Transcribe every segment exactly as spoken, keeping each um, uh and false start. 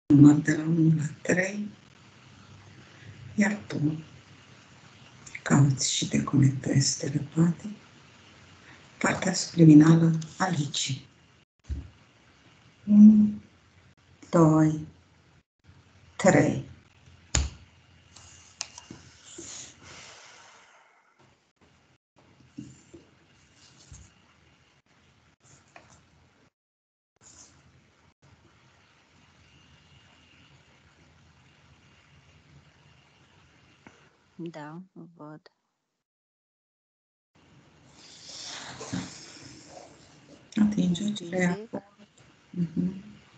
număr de la unu la trei, iar tu cauți și te conectezi telepatic partea subliminală a Licii. unu, doi, trei. Da, văd. Atingeți-le acolo. Uh-huh.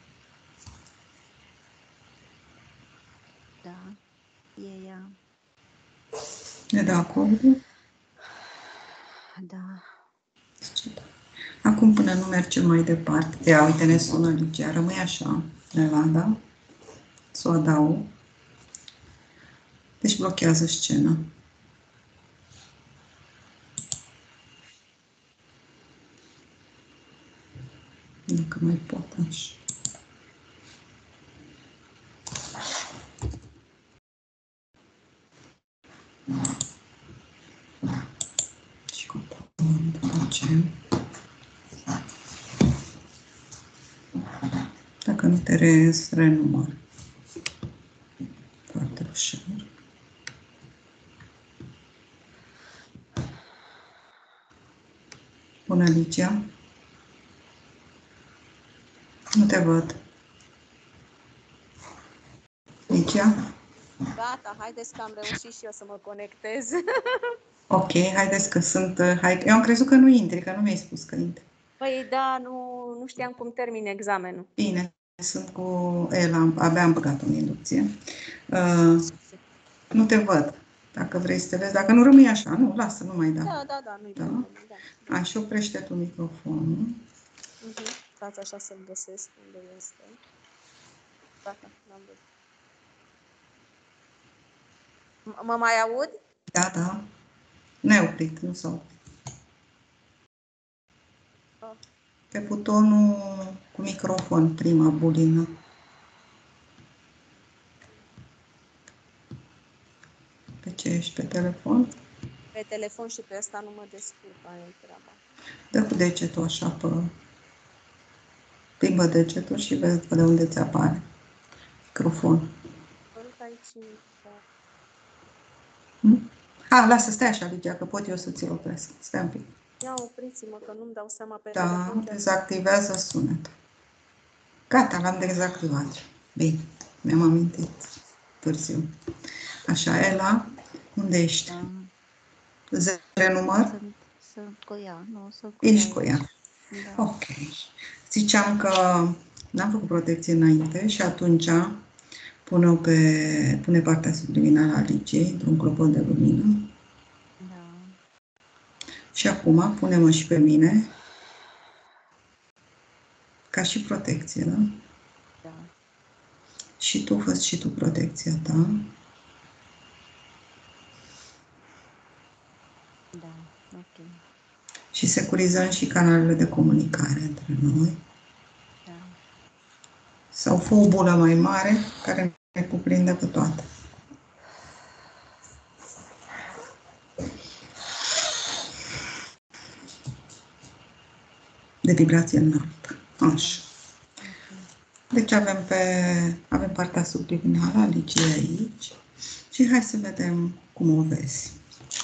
Da, e ea. Ne dă acordul? Da. Acum, până nu mergem mai departe, ia, uite, ne sună Ligia, rămâi așa, ăla, da? Să o adaug. Deci blochează scena. Dacă mai pot, așa. Și cu facem. Dacă nu te rezi, renumăr. Foarte ușor. Bună, Ligia. Nu te văd. Ligia? Gata, haideți că am reușit și eu să mă conectez. Ok, haideți că sunt... Hai, eu am crezut că nu intri, că nu mi-ai spus că intri. Păi da, nu, nu știam cum termin examenul. Bine, sunt cu Ela, abia am băgat-o în inducție. Uh, nu te văd. Dacă vrei să te vezi, dacă nu rămâi așa, nu, lasă, nu mai da. Da, da, da, nu-i da? problemă, da. Așa, oprește tu microfonul. Uh-huh. Stați așa să-l găsesc unde este. Gata, l-am văzut. Mă mai aud? Da, da. Neoprit, nu s-au. Oh. Pe butonul cu microfon, prima bulină. Pe ce ești? Pe telefon? Pe telefon și pe ăsta nu mă descurc, aia e treaba. Dă cu degetul așa pe... Plimbă degetul și vezi de unde ți apare microfonul. Aici. Hmm? A, lasă, stai așa, Ligia, că pot eu să ți-l opresc. Stai un pic. Ia opriți-mă, că nu-mi dau seama pe da, telefon. Da, dezactivează sunetul. Gata, l-am dezactivat. Bine, mi-am amintit târziu. Așa, Ela, unde ești? Da. Zero număr? Sunt, sunt cu ea, nu, sunt cu Ești ea. cu ea. Da. Ok. Ziceam că n-am făcut protecție înainte și atunci pune, pe, pune partea subliminală a Ligiei într-un clopot de lumină. Da. Și acum pune-mă și pe mine ca și protecție, da? Da. Și tu fă și tu protecția ta. Da, ok. Și securizăm și canalele de comunicare între noi. Da. Sau fă o bulă mai mare care ne cuprinde pe toate. De vibrație înaltă. Așa. Deci avem, pe, avem partea subliminală a Ligiei aici. Și hai să vedem cum o vezi.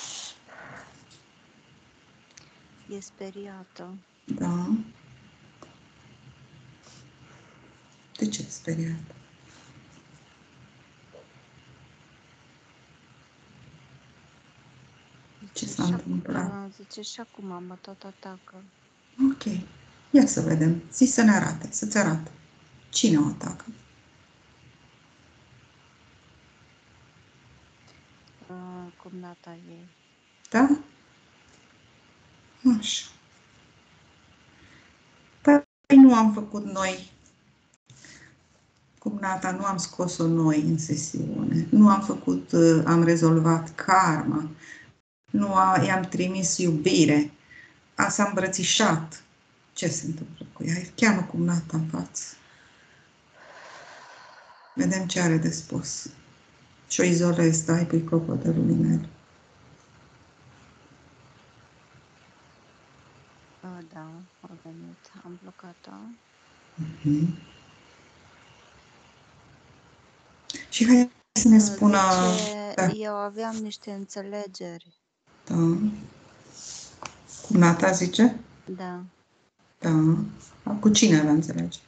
E speriată. Da. De ce e speriată? Ce s-a întâmplat? Zice, și acum mă tot atacă. Ok. Ia să vedem. Zi să ne arate, să-ți arate. Cine o atacă? Uh, cumnata ei. Da? Așa. Păi nu am făcut noi. Cumnata, nu am scos-o noi în sesiune. Nu am făcut, am rezolvat karma. Nu i-am trimis iubire. A s-a îmbrățișat. Ce se întâmplă cu ea? Chiar nu cumnata în față. Vedem ce are de spus. Și o izolez, da? Îi pui clopoțelul în el. Da, a venit. Am blocat-o. Uh-huh. Și hai să ne spună... Zice, da. Eu aveam niște înțelegeri. Da. Cum Nata zice? Da. Da. Cu cine avea înțelegeri?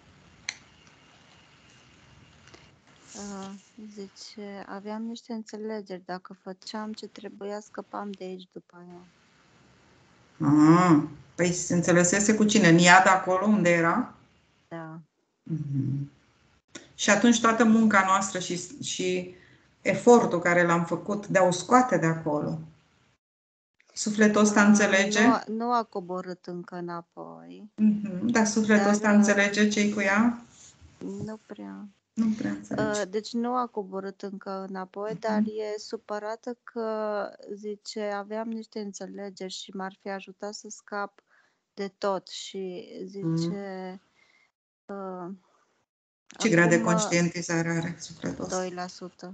Uh, zice, aveam niște înțelegeri. Dacă făceam ce trebuia, scăpam de aici după aia. Ah, păi se înțelesese cu cine? În iad acolo unde era? Da. Mm-hmm. Și atunci toată munca noastră și, și efortul care l-am făcut de a o scoate de acolo, sufletul ăsta uh, înțelege? Nu, nu a coborât încă înapoi. Mm-hmm. Dar sufletul dar, ăsta înțelege ce-i cu ea? Nu prea. Nu prea înțelege. Deci nu a coborât încă înapoi, mm-hmm. dar e supărată că, zice, aveam niște înțelegeri și m-ar fi ajutat să scap de tot și zice... Mm. Uh, ce acum, grad de conștientizare are sufletul ăsta? doi la sută.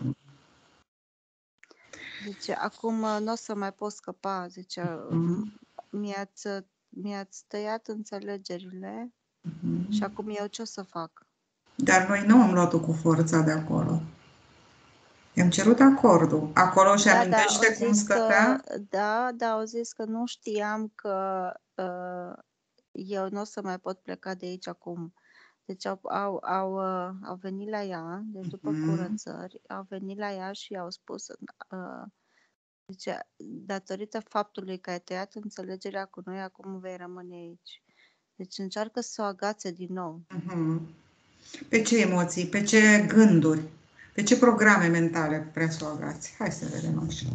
Zice, acum nu o să mai pot scăpa, zice, mm. mi-ați, mi-ați tăiat înțelegerile mm-hmm. și acum eu ce o să fac? Dar noi nu am luat-o cu forța de acolo. I-am cerut acordul. Acolo și da, amintește da, cum scăpea? Că, da, da, au zis că nu știam că uh, eu nu o să mai pot pleca de aici acum. Deci au, au, au, uh, au venit la ea, deci după mm-hmm. curățări, au venit la ea și i-au spus, uh, zice, datorită faptului că ai tăiat înțelegerea cu noi, acum vei rămâne aici. Deci încearcă să o agațe din nou. Mm-hmm. Pe ce emoții, pe ce gânduri, pe ce programe mentale vrea să o agați? Hai să vedem așa.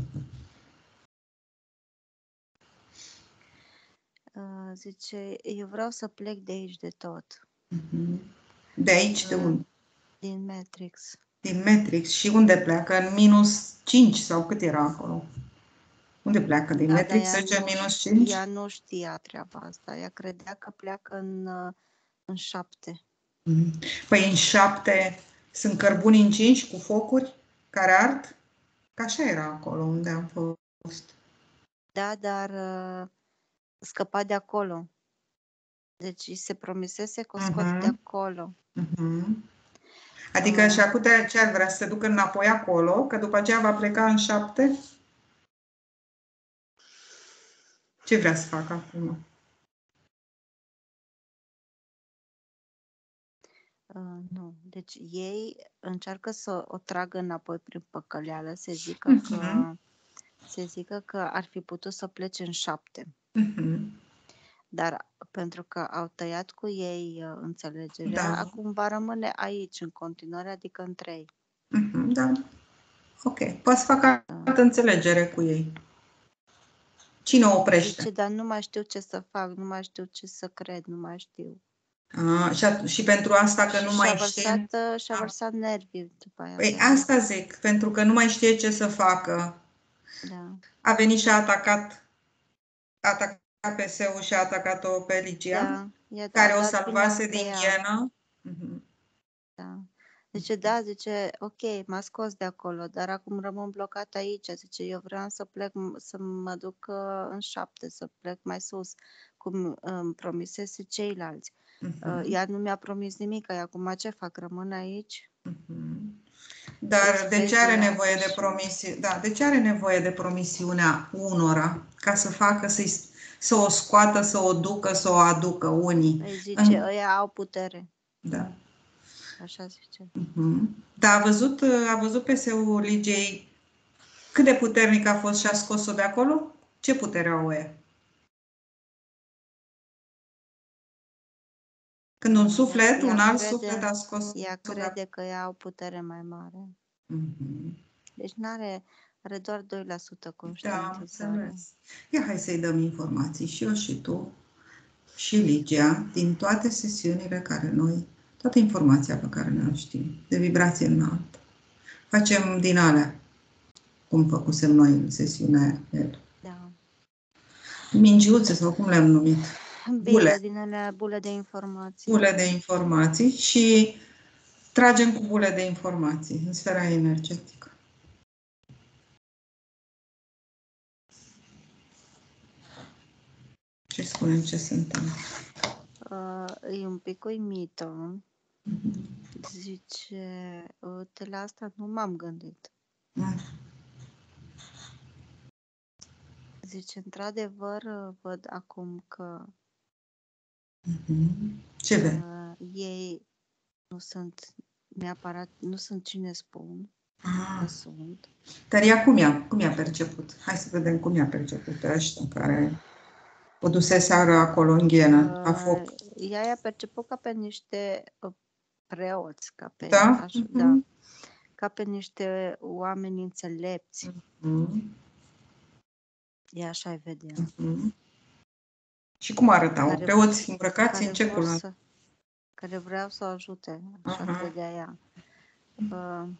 Uh, zice, eu vreau să plec de aici de tot. Mm-hmm. De aici, uh, de unde? Din Matrix. Din Matrix. Și unde pleacă? În minus cinci sau cât era acolo? Unde pleacă? Din da, Matrix zece minus cinci? Ea nu știa treaba asta. Ea credea că pleacă în, în șapte. Mm-hmm. Păi în șapte sunt cărbuni încinși cu focuri care ard? Că așa era acolo unde am fost. Da, dar uh, scăpa de acolo. Deci se promisese că o scot uh-huh. de acolo. Uh-huh. Adică uh. și acum ce ar vrea să se ducă înapoi acolo, că după aceea va pleca în șapte? Ce vrea să facă acum? Uh, nu. Deci ei încearcă să o tragă înapoi prin păcăleală, se zică uh-huh. că se zică că ar fi putut să plece în șapte. Uh-huh. Dar pentru că au tăiat cu ei uh, înțelegerea, da. Acum va rămâne aici în continuare, adică în trei. Uh-huh, da. Ok. Poți să fac altă uh. înțelegere cu ei. Cine o oprește? Zice, dar nu mai știu ce să fac, nu mai știu ce să cred, nu mai știu. A, și, at- și pentru asta că și nu și-a mai vărsat, știe... Și-a vărsat nervii după aia. Păi asta zic, pentru că nu mai știe ce să facă. Da. A venit și a atacat, a atacat P S-ul și a atacat-o pe Ligia, da, care o salvase din ienă. Uh-huh. Da. Zice, da, zice, ok, m-a scos de acolo, dar acum rămân blocat aici. Zice, eu vreau să plec, să mă duc în șapte, să plec mai sus, cum îmi promisese ceilalți. Uh-huh. Ea nu mi-a promis nimic, acum ce fac? Rămân aici? Uh-huh. Dar deci, de ce are nevoie de promisiune? Da, de ce are nevoie de promisiunea unora ca să facă, să, să o scoată, să o ducă, să o aducă unii? Îi zice, în... ăia au putere. Da. Așa zice. Uh-huh. Dar a văzut, a văzut P S-ul Ligiei cât de puternic a fost și a scos-o de acolo? Ce putere au ea? Când un suflet, ea, un alt crede, suflet a scos... Ea crede că ea au putere mai mare. Uh-huh. Deci n-are, are doar doi la sută conștientizare. Da, înțeles. Ia hai să-i dăm informații și eu și tu și Ligia din toate sesiunile care noi, toată informația pe care ne-o știm, de vibrație înaltă. Facem din alea, cum făcusem noi în sesiunea aia. Da. Mingiuțe sau cum le-am numit? Bine, bule. Din alea bule de informații. Bule de informații și tragem cu bule de informații în sfera energetică. Și spunem ce se întâmplă. Uh, e un pic uimită. Zice, uite, la asta nu m-am gândit. Mm. Zice, într-adevăr, văd acum că Mm-hmm. Ce vezi? uh, ei nu sunt neapărat, nu sunt cine spun Ah. că sunt. Dar ea cum i-a, cum i-a perceput? Hai să vedem cum i-a perceput pe ăștia care o duseseară acolo în ghenă, la foc. Uh, ea i-a perceput ca pe niște uh, preoți, ca pe, Da? așa, Mm-hmm. da, ca pe niște oameni înțelepți. Mm-hmm. Ea așa-i vedea. Mm-hmm. Și cum arătau? Care- Preoți îmbrăcați Care în ce vor culoare? să, care vreau să o ajute, așa Aha. credea ea. Uh,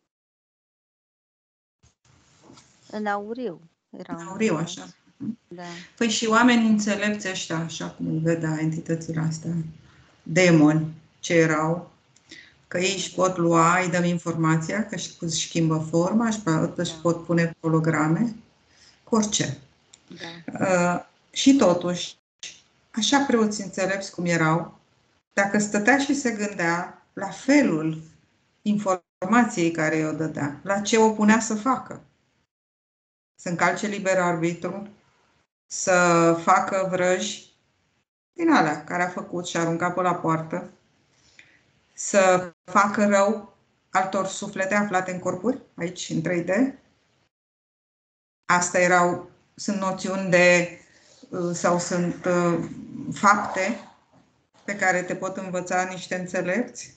în auriu erau În auriu, îmbrăcați. așa. Da. Păi și oamenii înțelepți ăștia, așa cum îi vedea entitățile astea, demoni ce erau, că ei își pot lua, îi dăm informația, că își schimbă forma, își, își Da. pot pune holograme, cu orice. Da. Uh, și totuși, așa preoți înțelepți cum erau, dacă stătea și se gândea la felul informației care i-o dădea, la ce o punea să facă, să încalce liber arbitru, să facă vrăji din alea care a făcut și a aruncat pe la poartă, să facă rău altor suflete aflate în corpuri, aici, în trei D. Asta erau, sunt noțiuni de, sau sunt uh, fapte pe care te pot învăța niște înțelepți.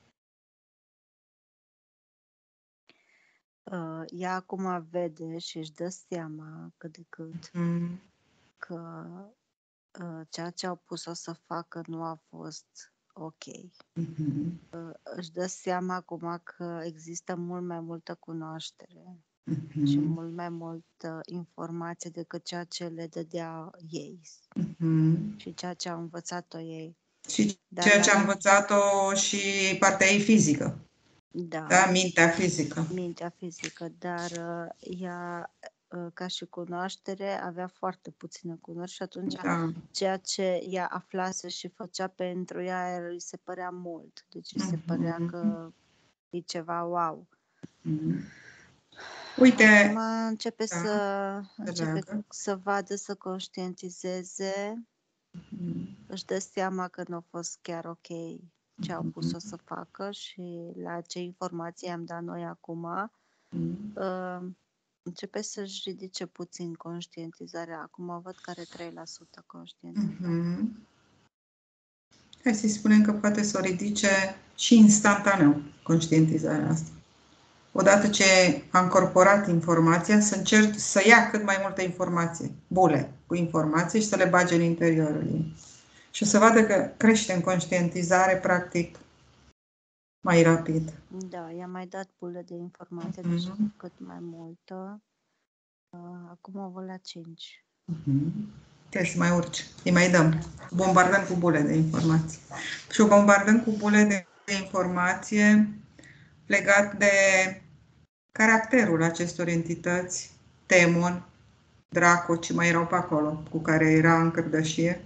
Uh, ea acum vede și își dă seama cât de cât Mm. că uh, ceea ce au pus-o să facă nu a fost ok. Mm-hmm. Uh, își dă seama acum că există mult mai multă cunoaștere Mm-hmm. și mult mai multă informație decât ceea ce le dădea ei Mm-hmm. și ceea ce au învățat-o ei. Și Dar ceea la- ce a învățat-o și partea ei fizică, Da, da? Mintea fizică. mintea fizică, dar uh, ea, uh, ca și cunoaștere, avea foarte puțină cunoaștere și atunci Da. ceea ce ea aflase și făcea pentru ea îi se părea mult. Deci îi se Mhm. părea că e ceva wow. Mm. Uite, Acum începe da, să începe leagă. să vadă, să conștientizeze, Mm. își dă seama că nu a fost chiar ok ce au pus-o să facă și la ce informații am dat noi acum, Mm. uh, începe să-și ridice puțin conștientizarea. Acum văd că are trei la sută conștientizare. Mhm. Hai să-i spunem că poate să o ridice și instantaneu, conștientizarea asta. Odată ce a încorporat informația, să încerci să ia cât mai multă informație, bule cu informație și să le bage în interiorul ei. Și o să vadă că crește în conștientizare, practic, mai rapid. Da, i-am mai dat bule de informație, Mhm. deci cât mai multă. Uh, acum o văd la cinci. Mhm. Trebuie să mai urci. Îi mai dăm. Bombardăm cu bule de informații. Și o bombardăm cu bule de, de informație legat de caracterul acestor entități, Temon, Draco, ce mai erau pe acolo, cu care era în cărdășie.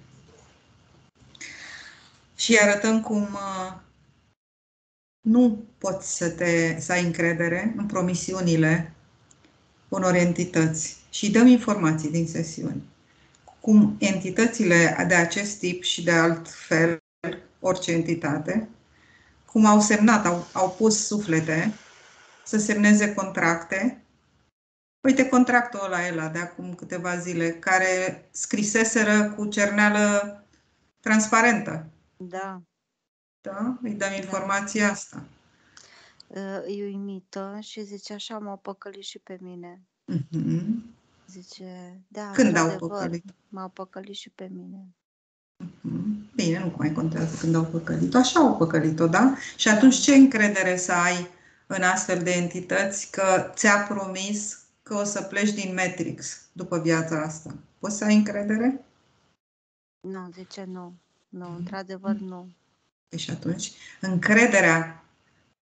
Și îi arătăm cum uh, nu poți să, te, să ai încredere în promisiunile unor entități. Și dăm informații din sesiuni. Cum entitățile de acest tip și de alt fel, orice entitate, cum au semnat, au, au pus suflete să semneze contracte. Uite contractul ăla, ăla de acum câteva zile, care scriseseră cu cerneală transparentă. Da. Da? Îi dăm informația asta. Uh, e uimită și zice așa, m-au păcălit și pe mine. Mm-hmm. Zice, da, Când au într-adevăr, păcălit? m-au păcălit și pe mine. Mm-hmm. Bine, nu mai contează când au păcălit-o. Așa au păcălit-o, da? Și atunci ce încredere să ai în astfel de entități că ți-a promis că o să pleci din Matrix după viața asta? Poți să ai încredere? Nu, zice nu. Nu, într-adevăr nu. Și atunci, încrederea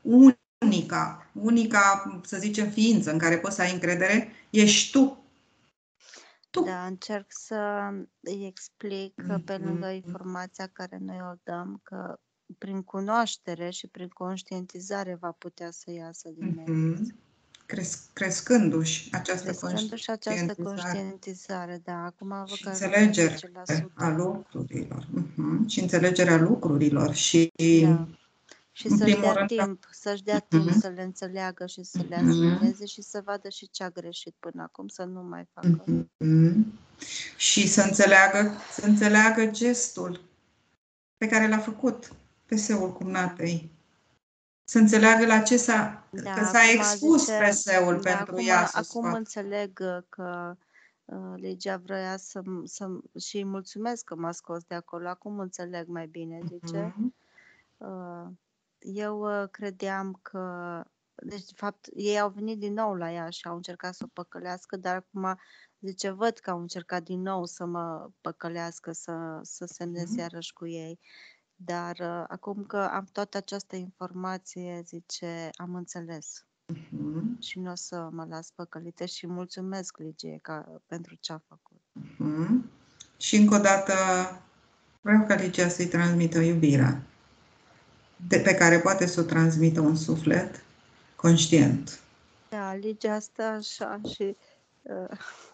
unica, unica, să zicem, ființă în care poți să ai încredere, ești tu. Tu. Da, încerc să îi explic că pe lângă informația care noi o dăm, că prin cunoaștere și prin conștientizare va putea să iasă din meditație. Cresc, crescându-și această Crescându-și această conștientizare conștientizare, da, acum văd și că ajung la înțelegere zece la sută. a lucrurilor. Uh-huh. Și înțelegerea lucrurilor. Și, da. Și în să-și primul dea rând, timp, să-și dea uh-huh. timp să le înțeleagă și să le asimileze și să vadă și ce a greșit până acum, să nu mai facă. Uh-huh. Și să înțeleagă, să înțeleagă gestul pe care l-a făcut P S-ul cumnatei. Să înțeleagă la ce s-a, Da, că s-a acum expus zice, P S-ul da, pentru acum, ea să acum scoată. înțeleg că uh, legea vrea să, să și îi mulțumesc că m-a scos de acolo. Acum înțeleg mai bine, zice. Uh-huh. Uh, eu uh, credeam că, deci de fapt ei au venit din nou la ea și au încercat să o păcălească, dar acum zice, văd că au încercat din nou să mă păcălească, să, să semnez iarăși cu ei. Dar uh, acum că am toată această informație, zice, am înțeles. Uh-huh. Și nu o să mă las păcălită și mulțumesc Ligie ca, pentru ce a făcut. Uh-huh. Și încă o dată vreau ca Ligia să-i transmită iubirea de pe care poate să o transmită un suflet conștient. Da, Ligia asta așa și uh,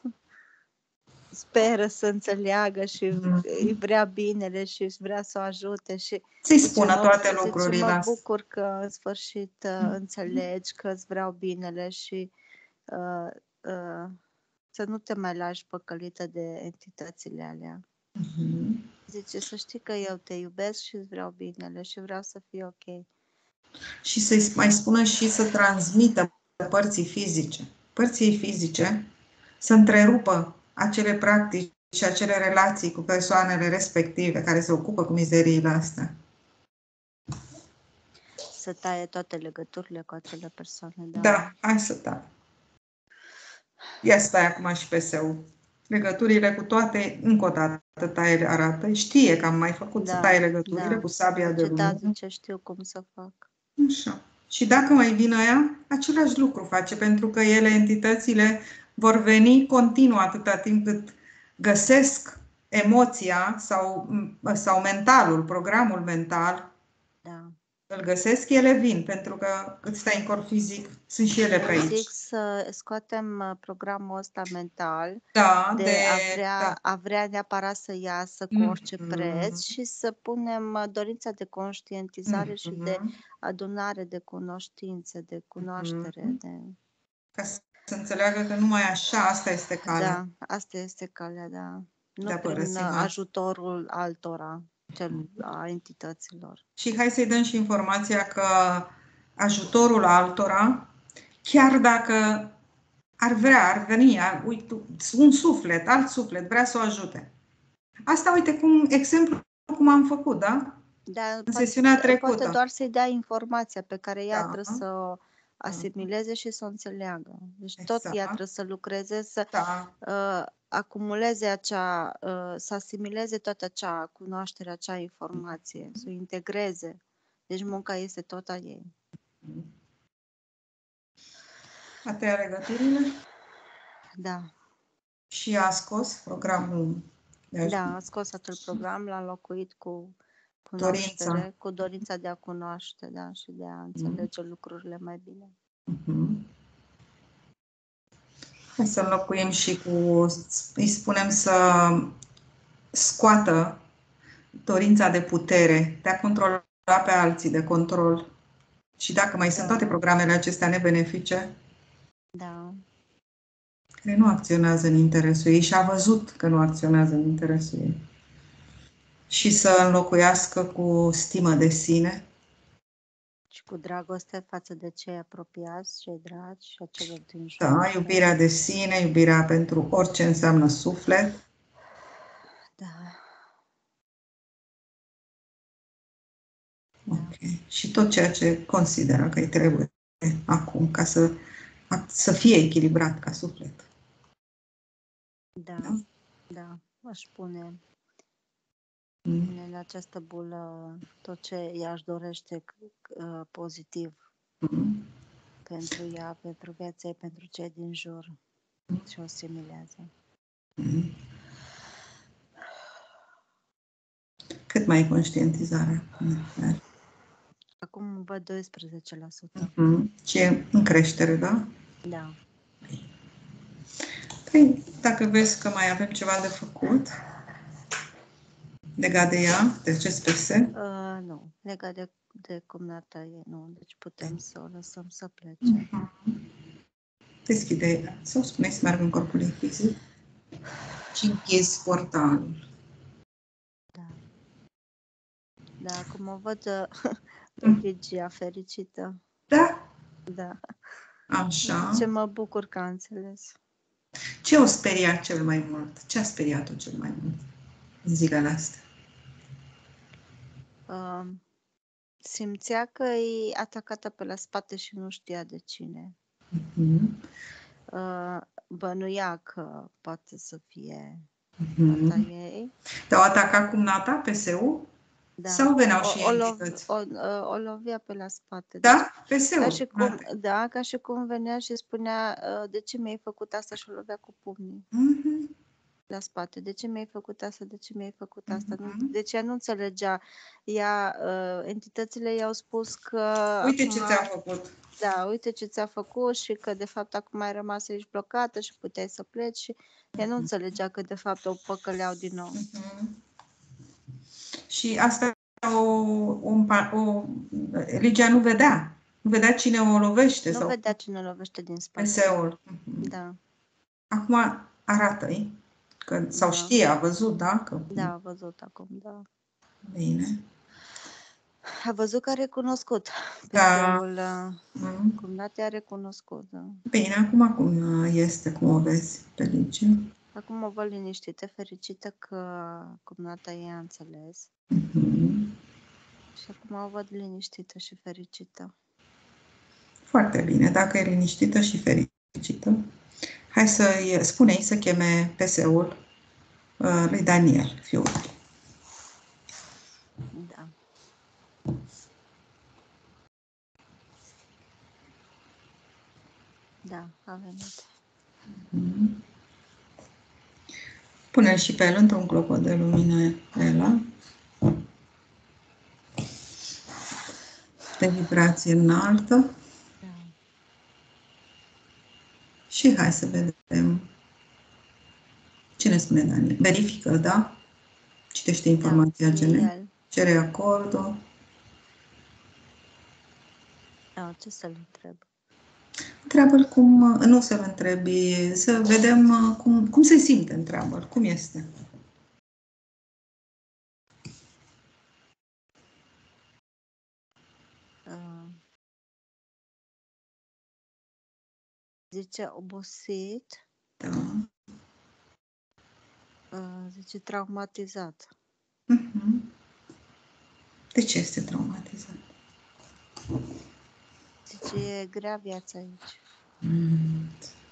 speră să înțeleagă și îi vrea binele și își vrea să o ajute și să-i zice, spună mă, toate zice, lucrurile mă astea. bucur că în sfârșit uh, înțelegi că îți vreau binele și uh, uh, să nu te mai lași păcălită de entitățile alea. Uh-huh. Zice, să știi că eu te iubesc și îți vreau binele și vreau să fii ok. Și să-i mai spună și să transmită părții fizice. Părții fizice să întrerupă acele practici și acele relații cu persoanele respective care se ocupă cu mizeriile astea. Să taie toate legăturile cu acele persoane. Da, Da, hai să tai. Ia stai acum și P S-ul. Legăturile cu toate, încă o dată taie arată. Știe că am mai făcut da, să taie legăturile da. cu sabia de Zice, da, lumină. zice, știu cum să fac. Așa. Și dacă mai vine ea, același lucru face, pentru că ele, entitățile, vor veni continuu atâta timp cât găsesc emoția sau, sau mentalul, programul mental, Da. îl găsesc, ele vin, pentru că cât stai în corp fizic, sunt și ele pe Eu aici. zic să scoatem uh, programul ăsta mental Da, de, de, a, vrea, da. a vrea neapărat să iasă cu orice Mm-hmm. preț și să punem uh, dorința de conștientizare Mm-hmm. și de adunare de cunoștințe, de cunoaștere. Mm-hmm. De... Ca să înțeleagă că numai așa, asta este calea. Da, asta este calea, da. Nu de prin ajutorul altora, cel, a entităților. Și hai să-i dăm și informația că ajutorul altora, chiar dacă ar vrea, ar veni, ar, uite, un suflet, alt suflet, vrea să o ajute. Asta, uite, cum exemplu cum am făcut, da? Da, în poate, sesiunea trecută. Poate doar să-i dea informația pe care ea da. trebuie să o asimileze și să o înțeleagă. Deci exact. tot ea trebuie să lucreze, să da. uh, acumuleze acea, uh, să asimileze toată acea cunoaștere, acea informație, să o integreze. Deci munca este tot a ei. A tăiat legăturile? Da. Și a scos programul de Da, a scos acel program, l-a înlocuit cu cunoaștere, dorința. cu dorința de a cunoaște, da, și de a înțelege mm. lucrurile mai bine. Uh-huh. Hai să înlocuim și cu, îi spunem să scoată dorința de putere, de a controla pe alții, de control. Și dacă mai da. sunt toate programele acestea nebenefice, da. care nu acționează în interesul ei și a văzut că nu acționează în interesul ei. Și să înlocuiască cu stimă de sine. Și cu dragoste față de cei apropiați, cei dragi și acelor din jur. Da, iubirea de sine, iubirea pentru orice înseamnă suflet. Da. Ok. Și tot ceea ce consideră că îi trebuie acum ca să, să fie echilibrat ca suflet. Da, da, da. Aș pune mm. în această bulă tot ce ea își dorește uh, pozitiv Mhm. pentru ea, pentru viața ei, pentru cei din jur și o asimilează. Mhm. Cât mai e conștientizarea? Acum văd doisprezece la sută. Mhm. Și e în creștere, da? Da. Păi, dacă vezi că mai avem ceva de făcut legat de ea, de acest P S, Uh, nu, legat de, de cumnata ei, nu. Deci putem să o lăsăm să plece. deschide sau spune să meargă în corpul ei fizic și închizi portalul. Da. Da, acum o văd uh, pe Ligia fericită. Da? Da. Așa. Ce mă bucur că a înțeles. Ce o speria cel mai mult? Ce a speriat-o cel mai mult în zilele astea? Uh, simțea că e atacată pe la spate și nu știa de cine. Mm-hmm. Uh, bănuia că poate să fie Mm-hmm. tata ei. Te-au atacat cumnata, P S-ul? Da. Sau veneau și o, o, ei lov, entități? o, o, o lovea pe la spate. Da? Deci, P S-ul? ca și cum, Nate. da, ca și cum venea și spunea uh, de ce mi-ai făcut asta și o lovea cu pumnii Mm-hmm. la spate. De ce mi-ai făcut asta? De ce mi-ai făcut asta? Mm-hmm. Nu, deci ea nu înțelegea. Ea, uh, entitățile i-au spus că Uite acum, ce ți-a făcut. da, uite ce ți-a făcut și că de fapt acum ai rămas aici blocată și puteai să pleci și ea nu înțelegea că de fapt o păcăleau din nou. Mm-hmm. Și asta o, o, o Ligia nu vedea. Nu vedea cine o lovește. Nu sau vedea cine o lovește din spate. P S-ul. Da. Acum arată-i. Că, sau Da. știe, a văzut, da? Că... Da, a văzut acum, da. Bine. A văzut că a recunoscut. P S-ul, Da. uh, Mm. cumnate a recunoscut, da. Bine, acum cum este, cum o vezi pe Ligia? Acum o văd liniștită, fericită că cumnata ei a înțeles. Mm-hmm. Și acum o văd liniștită și fericită. Foarte bine. Dacă e liniștită și fericită, hai să-i spune-i să cheme P S-ul uh, lui Daniel, fiul. Da. Da, a venit. Mm-hmm. Pune-l și pe el într-un clopot de lumină, Ela. De vibrație înaltă. Da. Și hai să vedem. Cine spune Daniel? Verifică, da? Citește informația Da, G N. el. Cere acordul. Da, ce să-l întreb? Întreabă-l cum, nu să-l întrebi, să vedem cum, cum se simte, întreabă-l, cum este. Uh, zice obosit. Da. Uh, zice traumatizat. Uh-huh. De ce este traumatizat? Zice, e grea viața aici. Mm.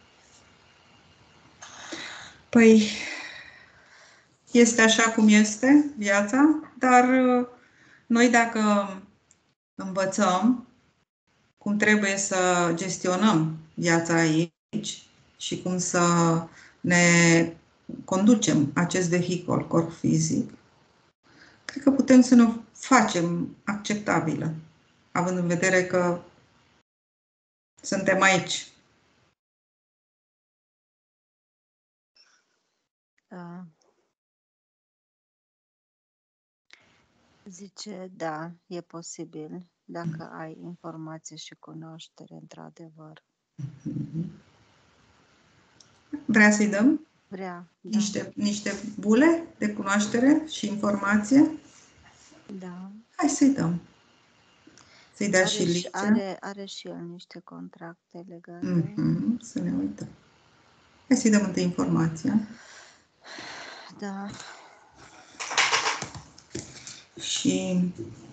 Păi, este așa cum este viața, dar noi dacă învățăm cum trebuie să gestionăm viața aici și cum să ne conducem acest vehicul, corp fizic, cred că putem să ne facem acceptabilă, având în vedere că suntem aici. Uh, zice, da, e posibil, dacă ai informație și cunoaștere, într-adevăr. Vrea să-i dăm Vrea, da. niște, niște bule de cunoaștere și informație? Da. Hai să-i dăm. Să-i dea Are și și, Ligia. are, are și el niște contracte legate. Mm-hmm. Să ne uităm. Hai să-i dăm întâi informația. Da. Și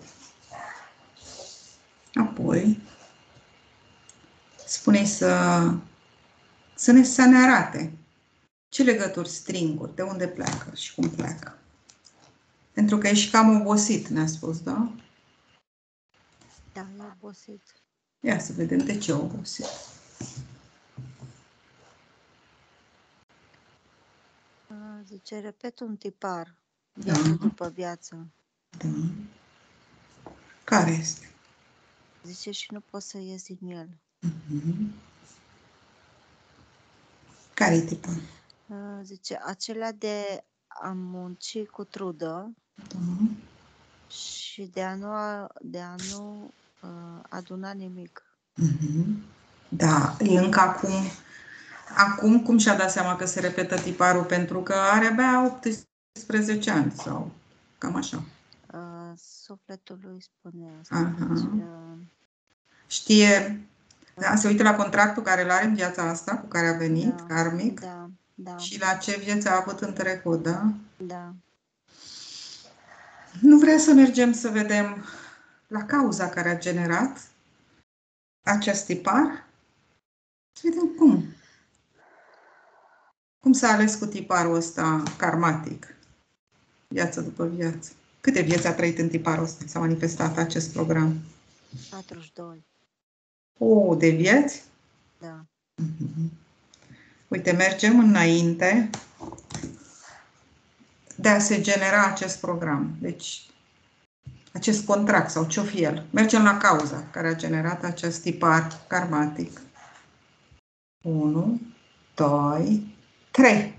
apoi spune-i să, să, ne, să ne arate ce legături stringuri, de unde pleacă și cum pleacă. Pentru că ești cam obosit, ne-a spus, da? Da, e obosit. Ia să vedem de ce obosit. Zice, repet un tipar, Da. viață după viață. Da. Care este? Zice, și nu poți să ies din el. Mhm. Care-i tipar? Zice, acela de a munci cu trudă Da. și de a nu, a- de a nu uh, aduna nimic. Mhm. Da, e încă acum, acum cum și-a dat seama că se repetă tiparul? Pentru că are abia optsprezece ani sau cam așa. Uh, sufletul lui spune asta. Aha. Deci, uh, Știe, da, se uită la contractul care îl are în viața asta, cu care a venit, da, karmic, da, da, și la ce vieță a avut în trecut, da? da. Nu vrea să mergem să vedem la cauza care a generat acest tipar? Să vedem cum. Cum s-a ales cu tiparul ăsta karmatic? Viață după viață. Câte vieți a trăit în tiparul ăsta? S-a manifestat acest program? patruzeci și doi. O, de vieți? Da. Mhm. Uite, mergem înainte de a se genera acest program. Deci, acest contract sau ce-o fi el. Mergem la cauza care a generat acest tipar karmatic. unu, doi, trei.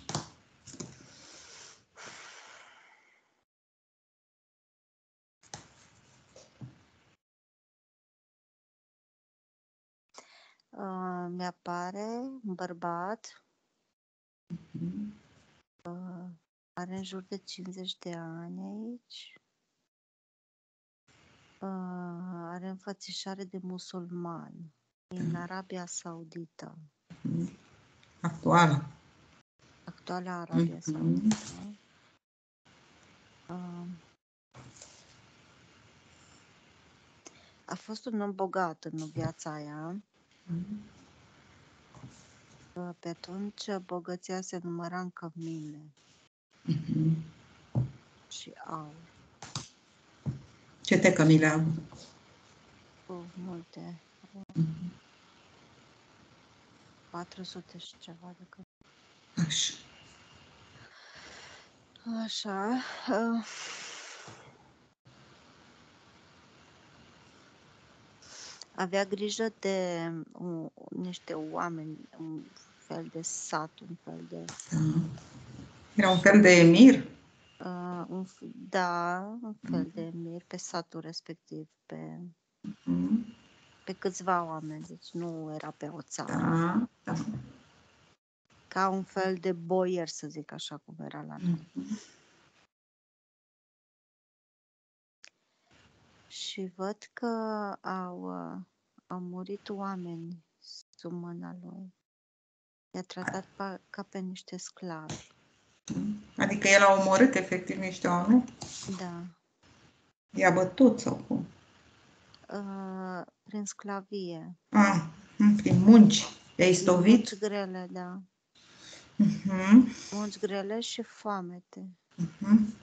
Uh, mi-apare un bărbat, uh, are în jur de cincizeci de ani aici, uh, are înfățișare de musulman, din Arabia Saudită, Actuală. actuala Arabia Mhm. Saudită. Uh, a fost un om bogat în viața aia. Uh, pe atunci bogăția se număra în cămile Mhm. și aur. Ce te cămile au? Cu multe, patru sute și ceva de cămile. Așa. Așa. Uh, avea grijă de uh, niște oameni, un fel de sat, un fel de... Da. Era un fel de emir? Uh, un, f- da, un fel de emir pe satul respectiv, pe, Mhm. pe câțiva oameni, deci nu era pe o țară. Da, da. Ca un fel de boier, să zic așa, cum era la noi. Mhm. Și văd că au, uh, au murit oameni sub mâna lui. I-a tratat pa, ca pe niște sclavi. Adică el a omorât efectiv niște oameni? Da. I-a bătut sau cum? Uh, prin sclavie. Ah, prin munci. I-a Prin istovit? munci grele, da. Mhm. Munci grele și foamete. Mhm.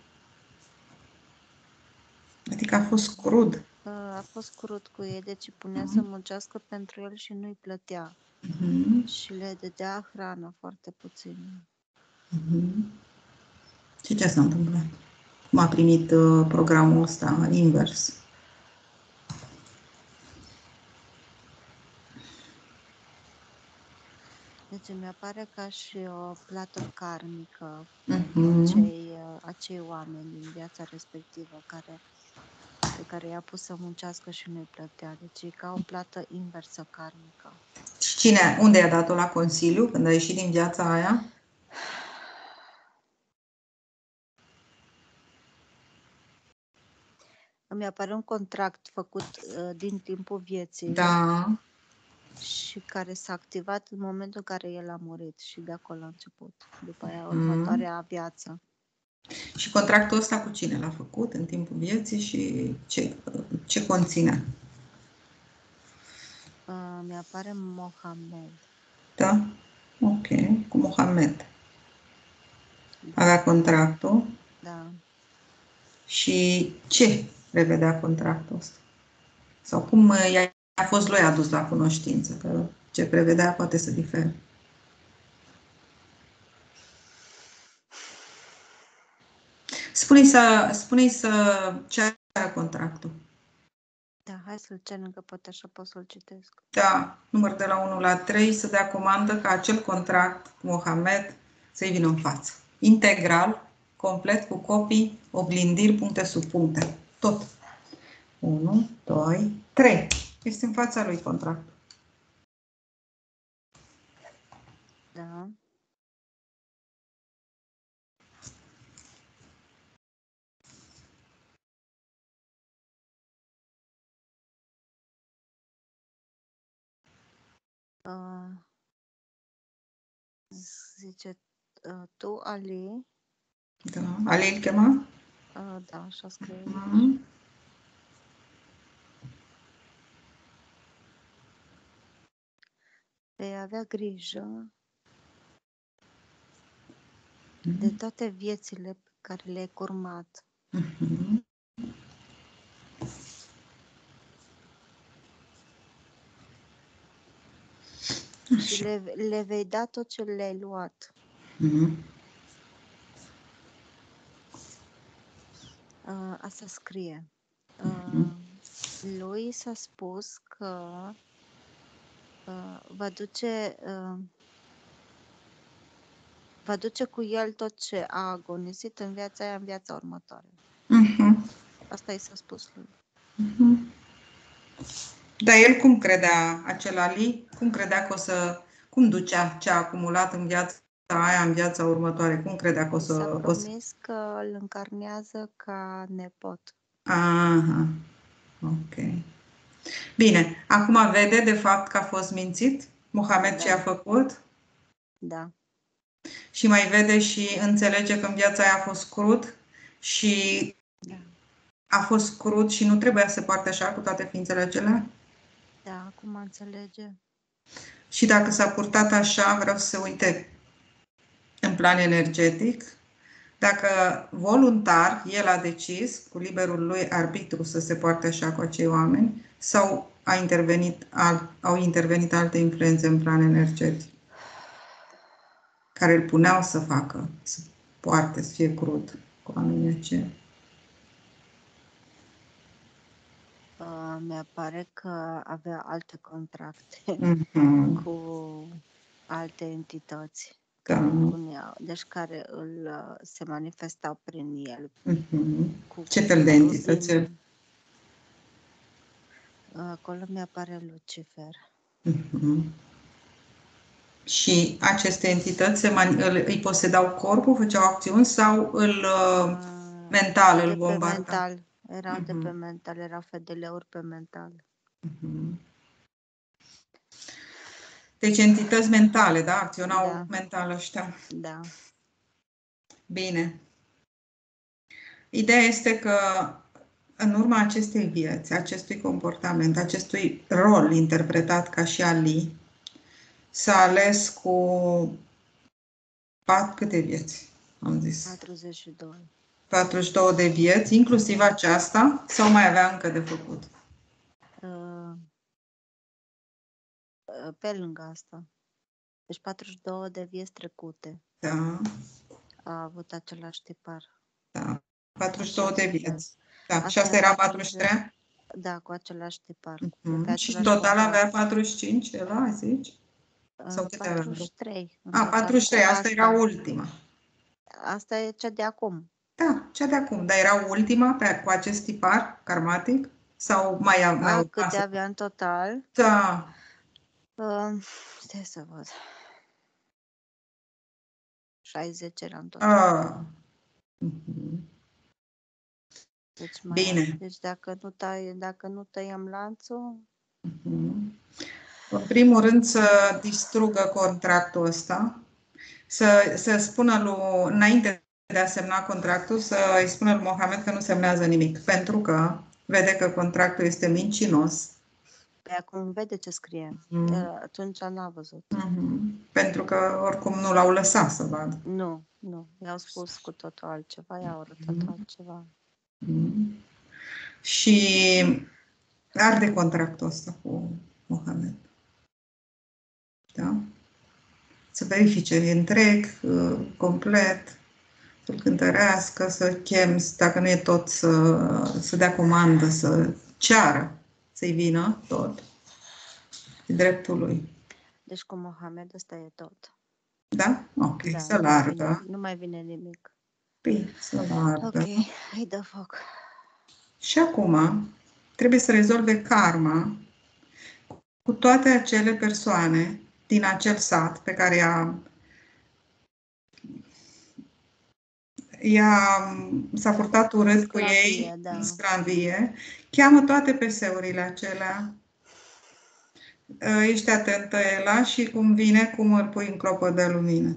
Adică a fost crud. Uh, a fost crud cu ei, deci îi punea să muncească pentru el și nu-i plătea. Mhm. Și le dădea hrană foarte puțin. Mhm. Și ce s-a întâmplat? Cum a primit uh, programul ăsta invers? Deci mi apare ca și o plată karmică Mhm. acei, acei oameni din viața respectivă care, pe care i-a pus să muncească și nu-i plătea. Deci e ca o plată inversă karmică. Și cine, unde i-a dat-o la Consiliu când a ieșit din viața aia? Îmi apare un contract făcut uh, din timpul vieții Da. și care s-a activat în momentul în care el a murit și de acolo a început. După aia, Mhm. următoarea viață. Și contractul ăsta cu cine l-a făcut în timpul vieții și ce, ce conține? Uh, mi apare Mohamed. Da? Ok. Cu Mohamed. Da. Avea contractul. Da. Și ce prevedea contractul ăsta? Sau cum i-a a fost lui adus la cunoștință, că ce prevedea poate să difere. Spune-i să, spune-i să ceară contractul. Da, hai să-l cerem, că poate așa pot să-l citesc. Da, număr de la unu la trei, să dea comandă ca acel contract cu Mohamed să-i vină în față. Integral, complet, cu copii, oglindiri, puncte sub puncte. Tot. unu, doi, trei. Este în fața lui contractul. Da. Uh, zice, uh, tu, Ali, Da. Ali îl chema? uh, da, așa scrie. Mhm. Vei avea grijă de toate viețile pe care le-ai curmat. Mhm. Și le, le vei da tot ce le-ai luat. Mhm. Uh, asta scrie. Uh, Mhm. lui s-a spus că uh, va duce uh, va duce cu el tot ce a agonisit în viața aia, în viața următoare. Mhm. Asta i s-a spus lui. Mhm. Dar el cum credea, acel Ali? Cum credea că o să... Cum ducea ce a acumulat în viața aia, în viața următoare? Cum credea că o I să... s-a o să... promis că îl încarnează ca nepot. Aha. Ok. Bine. Acum vede de fapt că a fost mințit? Mohamed Da. ce a făcut? Da. Și mai vede și înțelege că în viața aia a fost crud și Da. a fost crud și nu trebuia să se poarte așa cu toate ființele acelea? Da, acum înțelege. Și dacă s-a purtat așa, vreau să se uite în plan energetic, dacă voluntar el a decis cu liberul lui arbitru să se poarte așa cu acei oameni sau a intervenit alt, au intervenit alte influențe în plan energetic care îl puneau să facă, să poarte, să fie crud cu oamenii aceia. Uh, mi-apare că avea alte contracte Mm-hmm. cu alte entități Da. care îl puneau, deci care îl uh, se manifestau prin el. Mm-hmm. Cu Ce fel de entități? cruzime. Acolo mi-apare Lucifer. Mm-hmm. Și aceste entități se man- îi posedau corpul, făceau acțiuni sau îl uh, mental de îl pe bombarda? mental. Erau Mhm. de pe mental, erau fedeleuri pe mental. Mhm. Deci entități mentale, da? Acționau Da. mental ăștia. Da. Bine. Ideea este că în urma acestei vieți, acestui comportament, acestui rol interpretat ca și Ali, s-a ales cu pat câte vieți, am zis? patruzeci și doi. patruzeci și două de vieți, inclusiv aceasta, sau mai avea încă de făcut? Uh, pe lângă asta. Deci patruzeci și două de vieți trecute. Da, A avut același tipar. da. patruzeci și două de vieți. Da, Asta și asta era patruzeci și trei? Da, cu același tipar. Uh-huh. Pe Și în același total contract. avea patruzeci și cinci, ăla, zici? Sau Uh, câte avea? patruzeci și trei. În A, total patruzeci și trei, cu asta era ultima. Asta e cea de acum. Da, cea de acum. Dar era ultima pe, cu acest tipar karmatic? Sau mai, mai A, urma câte să... avea în total? Da. Uh, stai să văd. șaizeci era în total. Ah. Uh-huh. Deci, mai Bine. deci dacă nu, tai, dacă nu tăiem lanțul... Uh-huh. În primul rând să distrugă contractul ăsta, să, să spună lui, înainte de a semna contractul, să îi spună lui Mohamed că nu semnează nimic, pentru că vede că contractul este mincinos. Pe acum vede ce scrie. Mm. Atunci n-a văzut. Mm-hmm. Pentru că oricum nu l-au lăsat să vadă. Nu, nu. I-au spus cu totul altceva, i-au arătat Mm. altceva. Mm. Și Arde contractul ăsta cu Mohamed. Da? Să verifice întreg, complet, să-l cântărească, să chem, dacă nu e tot, să, să dea comandă, să ceară să-i vină tot. E dreptul lui. Deci cu Mohamed ăsta e tot. Da? Ok, Da, să-l nu mai vine, ardă. nu mai vine nimic. Bine, să-l ardă. Ok, îi dă foc. Și acum trebuie să rezolve karma cu toate acele persoane din acel sat pe care i-a, i-a, s-a purtat urât cu ei Da. în sclavie. Cheamă toate P S-urile acelea. Ești atentă, Ela, și cum vine, cum îl pui în clopot de lumină.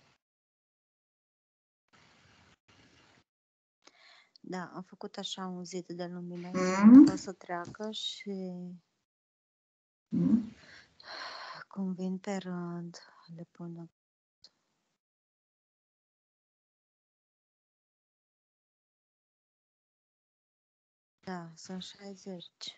Da, am făcut așa un zid de lumină. Mm? O să treacă și Mm? cum vin pe rând, le pun. Da, sunt șaizeci.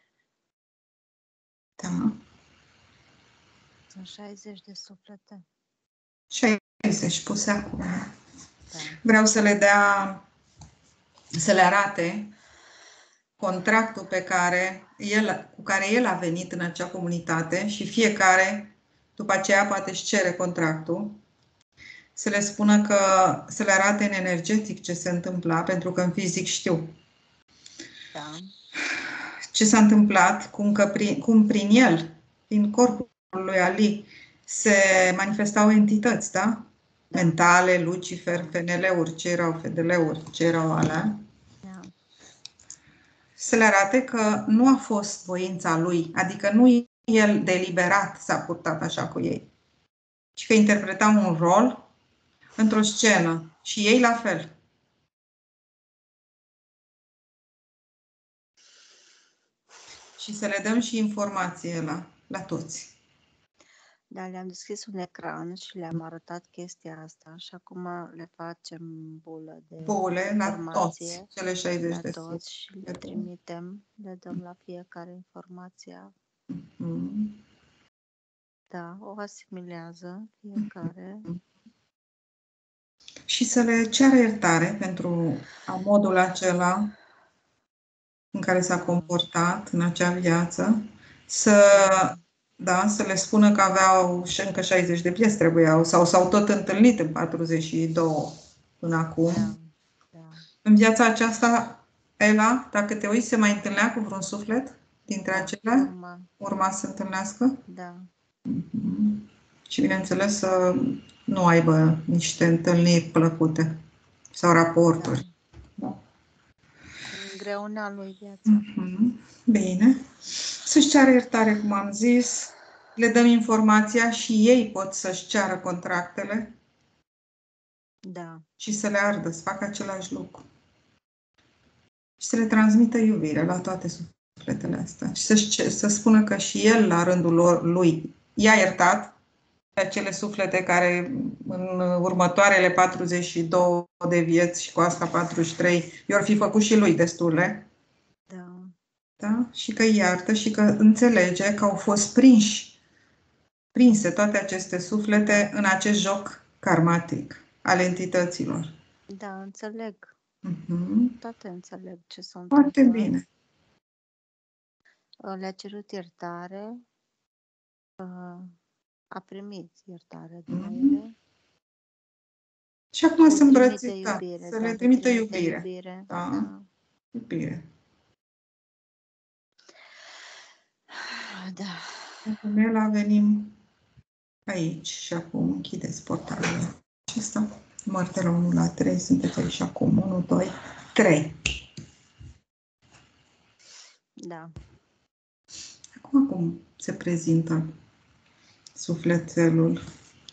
Da. Sunt șaizeci de suflete. șaizeci puse acum. Da. Vreau să le dea, să le arate contractul pe care el, cu care el a venit în acea comunitate și fiecare după aceea poate își cere contractul, să le spună că, să le arate în energetic ce se întâmpla, pentru că în fizic știu. Da. Ce s-a întâmplat, cum, că prin, cum prin el, prin corpul lui Ali, se manifestau entități, da? Da. Mentale, Lucifer, F N L-uri, ce erau F D L-uri, ce erau alea. Da. Să le arate că nu a fost voința lui, adică nu el deliberat s-a purtat așa cu ei, ci că interpreta un rol într-o scenă și ei la fel. Și să le dăm și informație la, la toți. Da, le-am deschis un ecran și le-am arătat chestia asta și acum le facem bulă de Bule la informație toți, cele șaizeci la de toți și le suflete. trimitem, le dăm la fiecare informația. Mm. Da, o asimilează fiecare. Mm. Și să le ceară iertare pentru modul acela în care s-a comportat în acea viață, să, da, să le spună că aveau și încă șaizeci de vieți trebuiau, sau s-au tot întâlnit în patruzeci și doi până acum. Da, da. În viața aceasta, Ela, dacă te uiți, se mai întâlnea cu vreun suflet dintre Da, acelea? urma. Urma să se întâlnească? Da. Mm-hmm. Și bineînțeles să nu aibă niște întâlniri plăcute sau raporturi. Da. Da. Îngreuna lui viața. Mm-hmm. Bine. Să-și ceară iertare, cum am zis, le dăm informația și ei pot să-și ceară contractele. Da. Și să le ardă, să facă același lucru. Și să le transmită iubire la toate sufletele astea. Și să, să spună că și el, la rândul lor, lui, i-a iertat pe acele suflete care în următoarele patruzeci și doi de vieți și cu asta patruzeci și trei i-or fi făcut și lui destule. Da. Da? Și că iartă și că înțelege că au fost prinși, prinse toate aceste suflete în acest joc karmatic al entităților. Da, înțeleg. Uh-huh. Toate înțeleg ce s-a Foarte întâmplat. bine. Le-a cerut iertare. A primit iertare de la Uh-huh. ele. Și acum să îmbrățișa, iubire, să da, le trimită trimite iubire. iubire. Da. Da. Iubire. Da. Acum el venim aici și acum închideți portalul acesta. Număr de la unu la trei, sunteți aici acum. unu, doi, trei. Da. Acum cum se prezintă sufletelul?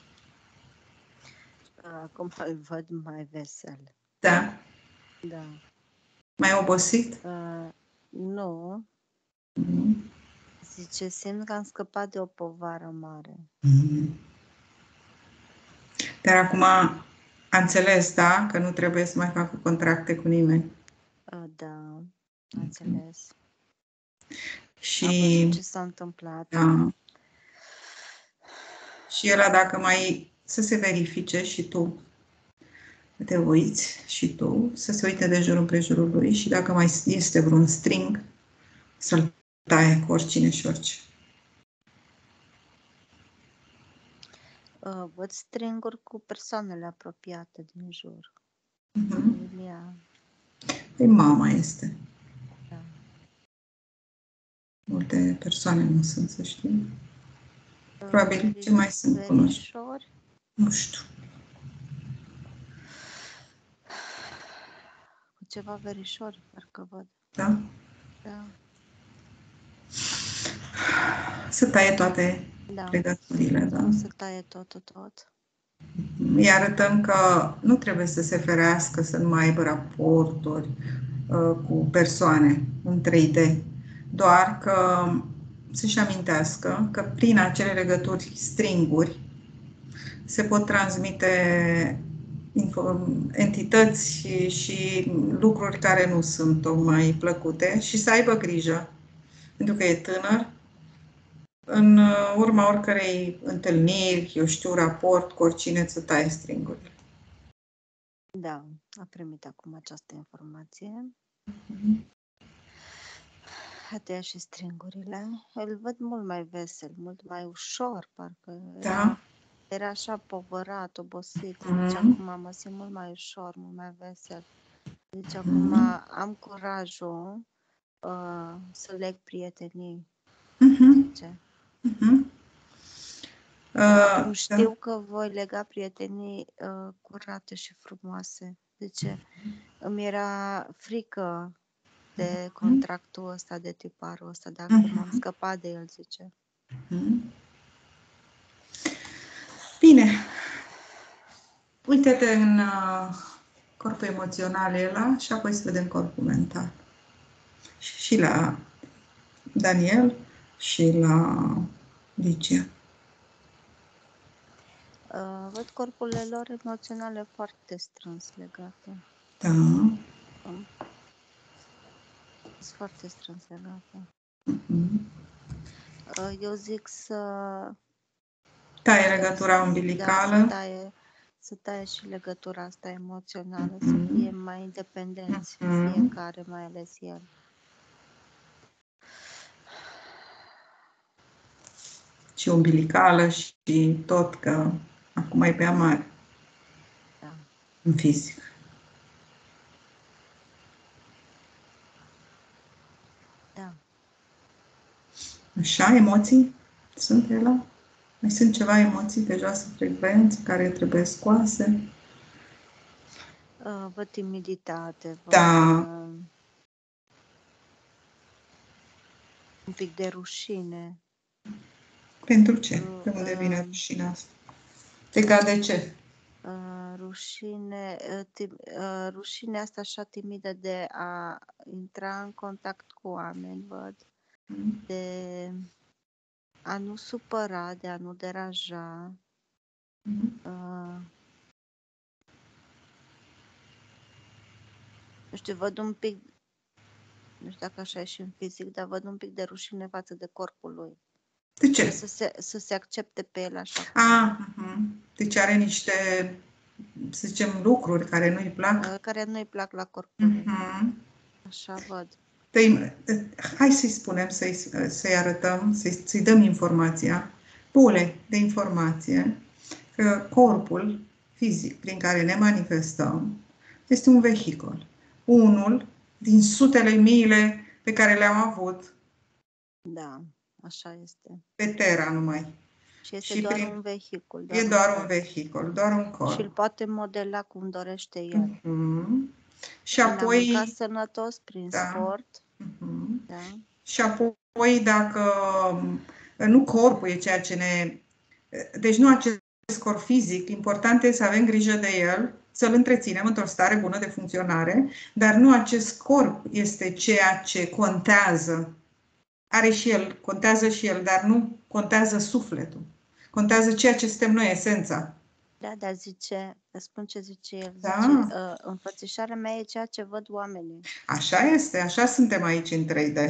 Acum îl văd mai vesel. Da. Da. Mai obosit? Uh, nu. Mm. Zice, simt că am scăpat de o povară mare. Mm. Dar acum a înțeles, da? Că nu trebuie să mai facă contracte cu nimeni. Uh, da, am înțeles. Și, A văzut ce s-a întâmplat. da, și el, dacă mai să se verifice și tu te uiți și tu, să se uite de jur împrejurul lui și dacă mai este vreun string, să-l taie cu oricine și orice. Uh, văd stringuri cu persoanele apropiate din jur. Uh-huh. Iulia, Păi mama este. da. Multe persoane nu sunt, să știu. Uh, Probabil veri- ce mai sunt cunoști. verișori? Nu știu. Cu ceva verișori, parcă văd. Da? Da, Să taie toate da. legăturile, da? Să taie totul tot. Îi arătăm că nu trebuie să se ferească, să nu mai aibă raporturi uh, cu persoane în trei D, doar că să-și amintească că prin acele legături, stringuri, se pot transmite entități și, și lucruri care nu sunt tocmai plăcute și să aibă grijă, pentru că e tânăr, în urma oricărei întâlniri, eu știu, raport cu oricine, să taie stringurile. Da, a primit acum această informație. Mm-hmm. A tăiat și stringurile. Îl văd mult mai vesel, mult mai ușor, parcă Da. era, era așa povărat, obosit. Mm-hmm. Deci acum mă simt mult mai ușor, mult mai vesel. Deci acum Mm-hmm. am curajul uh, să leg prietenii. Mm-hmm. Zice. Mm-hmm. Acum Uh, știu da. că voi lega prietenii uh, curate și frumoase. Deci îmi era frică de contractul ăsta, de tiparul ăsta, dacă Mm-hmm. m-am scăpat de el, zice. Mm-hmm. Bine. Uite-te în uh, corpul emoțional ăla și apoi să vedem corpul mental. Și la Daniel și la Licia. Uh, văd corpurile lor emoționale foarte strâns legate. Da. Um, sunt foarte strâns legate. Mm-hmm. Uh, eu zic să... Taie legătura umbilicală. Da, să taie, să taie și legătura asta emoțională, mm-hmm. să fie mai independenți, mm-hmm. fiecare, mai ales el. Și umbilicală și tot, că acum e pe mare. Da. În fizic. Da. Așa, emoții sunt ele? Mai sunt ceva emoții de joasă frecvență care trebuie scoase? Uh, văd timiditate, văd Da. uh, un pic de rușine. Pentru ce? Uh, De unde vine uh, rușinea asta? Legat de ce? Uh, rușine, uh, tim, uh, rușinea asta așa timidă de a intra în contact cu oameni, văd, Mm. de a nu supăra, de a nu deranja. Mm. Uh, nu știu, văd un pic, nu știu dacă așa e și în fizic, dar văd un pic de rușine față de corpul lui. De ce? Să se, să se accepte pe el așa. Ah, uh-huh. Deci are niște, să zicem, lucruri care nu-i plac? Uh, care nu-i plac la corpul lui. Uh-huh. Așa văd. Deci, hai să-i spunem, să-i, să-i arătăm, să-i, să-i dăm informația, pule de informație, că corpul fizic prin care ne manifestăm este un vehicul. Unul din sutele miile pe care le-am avut. Da, așa este. Pe Terra numai. Și este și doar prin... un vehicul. Doar e doar un vehicul, doar un corp. Și îl poate modela cum dorește el. Uh-huh. Și prin apoi... a mânca sănătos, prin da. sport. Uh-huh. Da. Și apoi dacă nu corpul e ceea ce ne... Deci nu acest corp fizic, important este să avem grijă de el, să-l întreținem într-o stare bună de funcționare, dar nu acest corp este ceea ce contează. Are și el, contează și el, dar nu contează sufletul. Contează ceea ce suntem noi, esența. Da, dar zice, spun ce zice el, da. zice, înfățișarea mea e ceea ce văd oamenii. Așa este, așa suntem aici în trei D.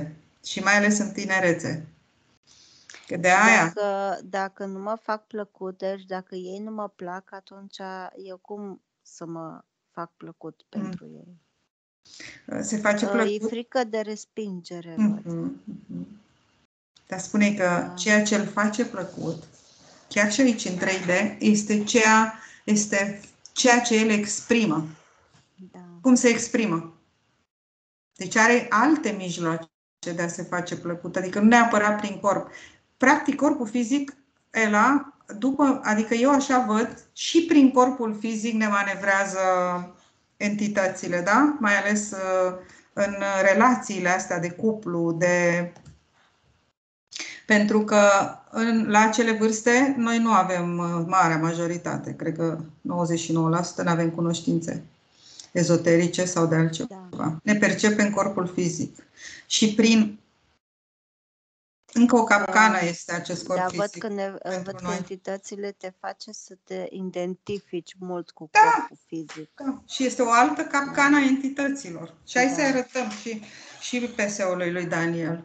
Și mai ales în tinerețe. Că de aia... Dacă, dacă nu mă fac plăcute și dacă ei nu mă plac, atunci eu cum să mă fac plăcut pentru Mm. ei? Se face Uh, plăcut. E frică de respingere, Mm-hmm. văd. Mm-hmm. Dar spune că Da. ceea ce îl face plăcut, chiar și aici în trei D, este ceea, este ceea ce el exprimă. Da. Cum se exprimă. Deci are alte mijloace de a se face plăcut, adică nu neapărat prin corp. Practic, corpul fizic, ăla, după, adică eu așa văd, și prin corpul fizic ne manevrează entitățile, da? Mai ales uh, în relațiile astea de cuplu, de... Pentru că în, la acele vârste noi nu avem uh, marea majoritate, cred că nouăzeci și nouă la sută nu avem cunoștințe ezoterice sau de altceva. Da. Ne percepem corpul fizic. Și prin... Încă o capcană Da. este acest corp Da, fizic. văd că, ne, văd că noi. entitățile te face să te identifici mult cu Da. corpul fizic. Da. Și este o altă capcană a entităților. Și hai Da. să arătăm și, și P S-ului lui Daniel.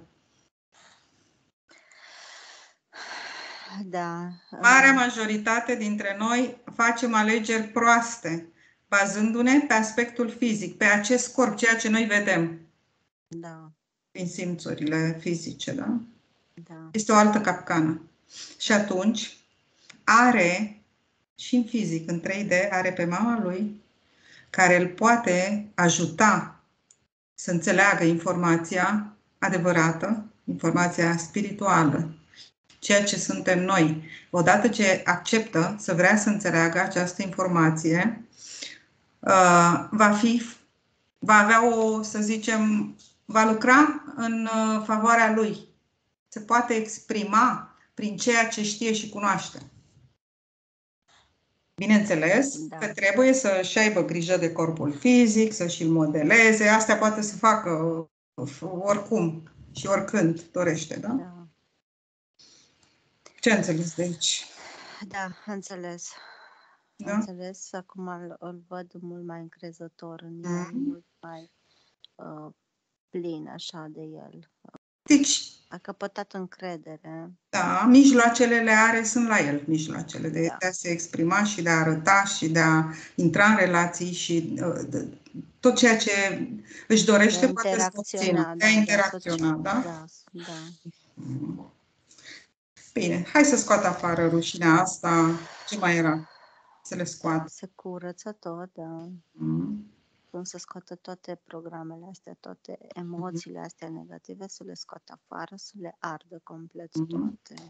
Da. Marea majoritate dintre noi facem alegeri proaste, bazându-ne pe aspectul fizic, pe acest corp, ceea ce noi vedem. Da. Prin simțurile fizice, da? Da. Este o altă capcană. Și atunci are, și în fizic, în trei D, are pe mama lui, care îl poate ajuta să înțeleagă informația adevărată, informația spirituală, ceea ce suntem noi. Odată ce acceptă să vrea să înțeleagă această informație, va fi, va avea o, să zicem, va lucra în favoarea lui. Se poate exprima prin ceea ce știe și cunoaște. Bineînțeles, da. Că trebuie să-și aibă grijă de corpul fizic, să-și îl modeleze. Astea poate să facă oricum și oricând dorește, da? Da. Ce înțeles de aici? Da, înțeles. Da? Înțeles. Acum îl, îl văd mult mai încrezător în el, mm. mult mai uh, plin așa de el. Deci, a căpătat încredere. Da, mijloacele le are, sunt la el, mijloacele de, da. de a se exprima și de a arăta și de a intra în relații și de, tot ceea ce își dorește de poate să obțină, da, de a interacționa, da? Da, da. Bine, hai să scoată afară rușinea asta. Ce mai era? Să le scoată. Se curăță tot, da. Mm. Cum să scoată toate programele astea, toate emoțiile astea negative, să le scoată afară, să le ardă complet mm-hmm. toate.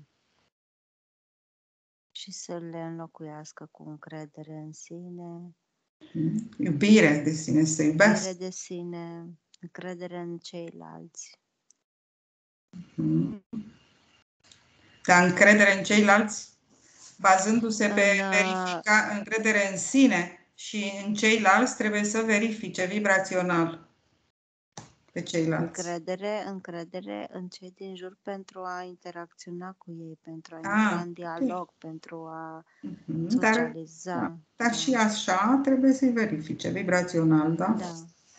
Și să le înlocuiască cu încredere în sine. Mm. Iubire de sine, să iubească. Iubire de sine, încredere în ceilalți. Mm. Dar încredere în ceilalți, bazându-se pe în, verifica, încredere în sine și în ceilalți, trebuie să verifice vibrațional pe ceilalți. Încredere, încredere în cei din jur pentru a interacționa cu ei, pentru a ah, intra în dialog, okay. pentru a mm-hmm. socializa. Dar, da. Dar și așa trebuie să-i verifice vibrațional, da? Da.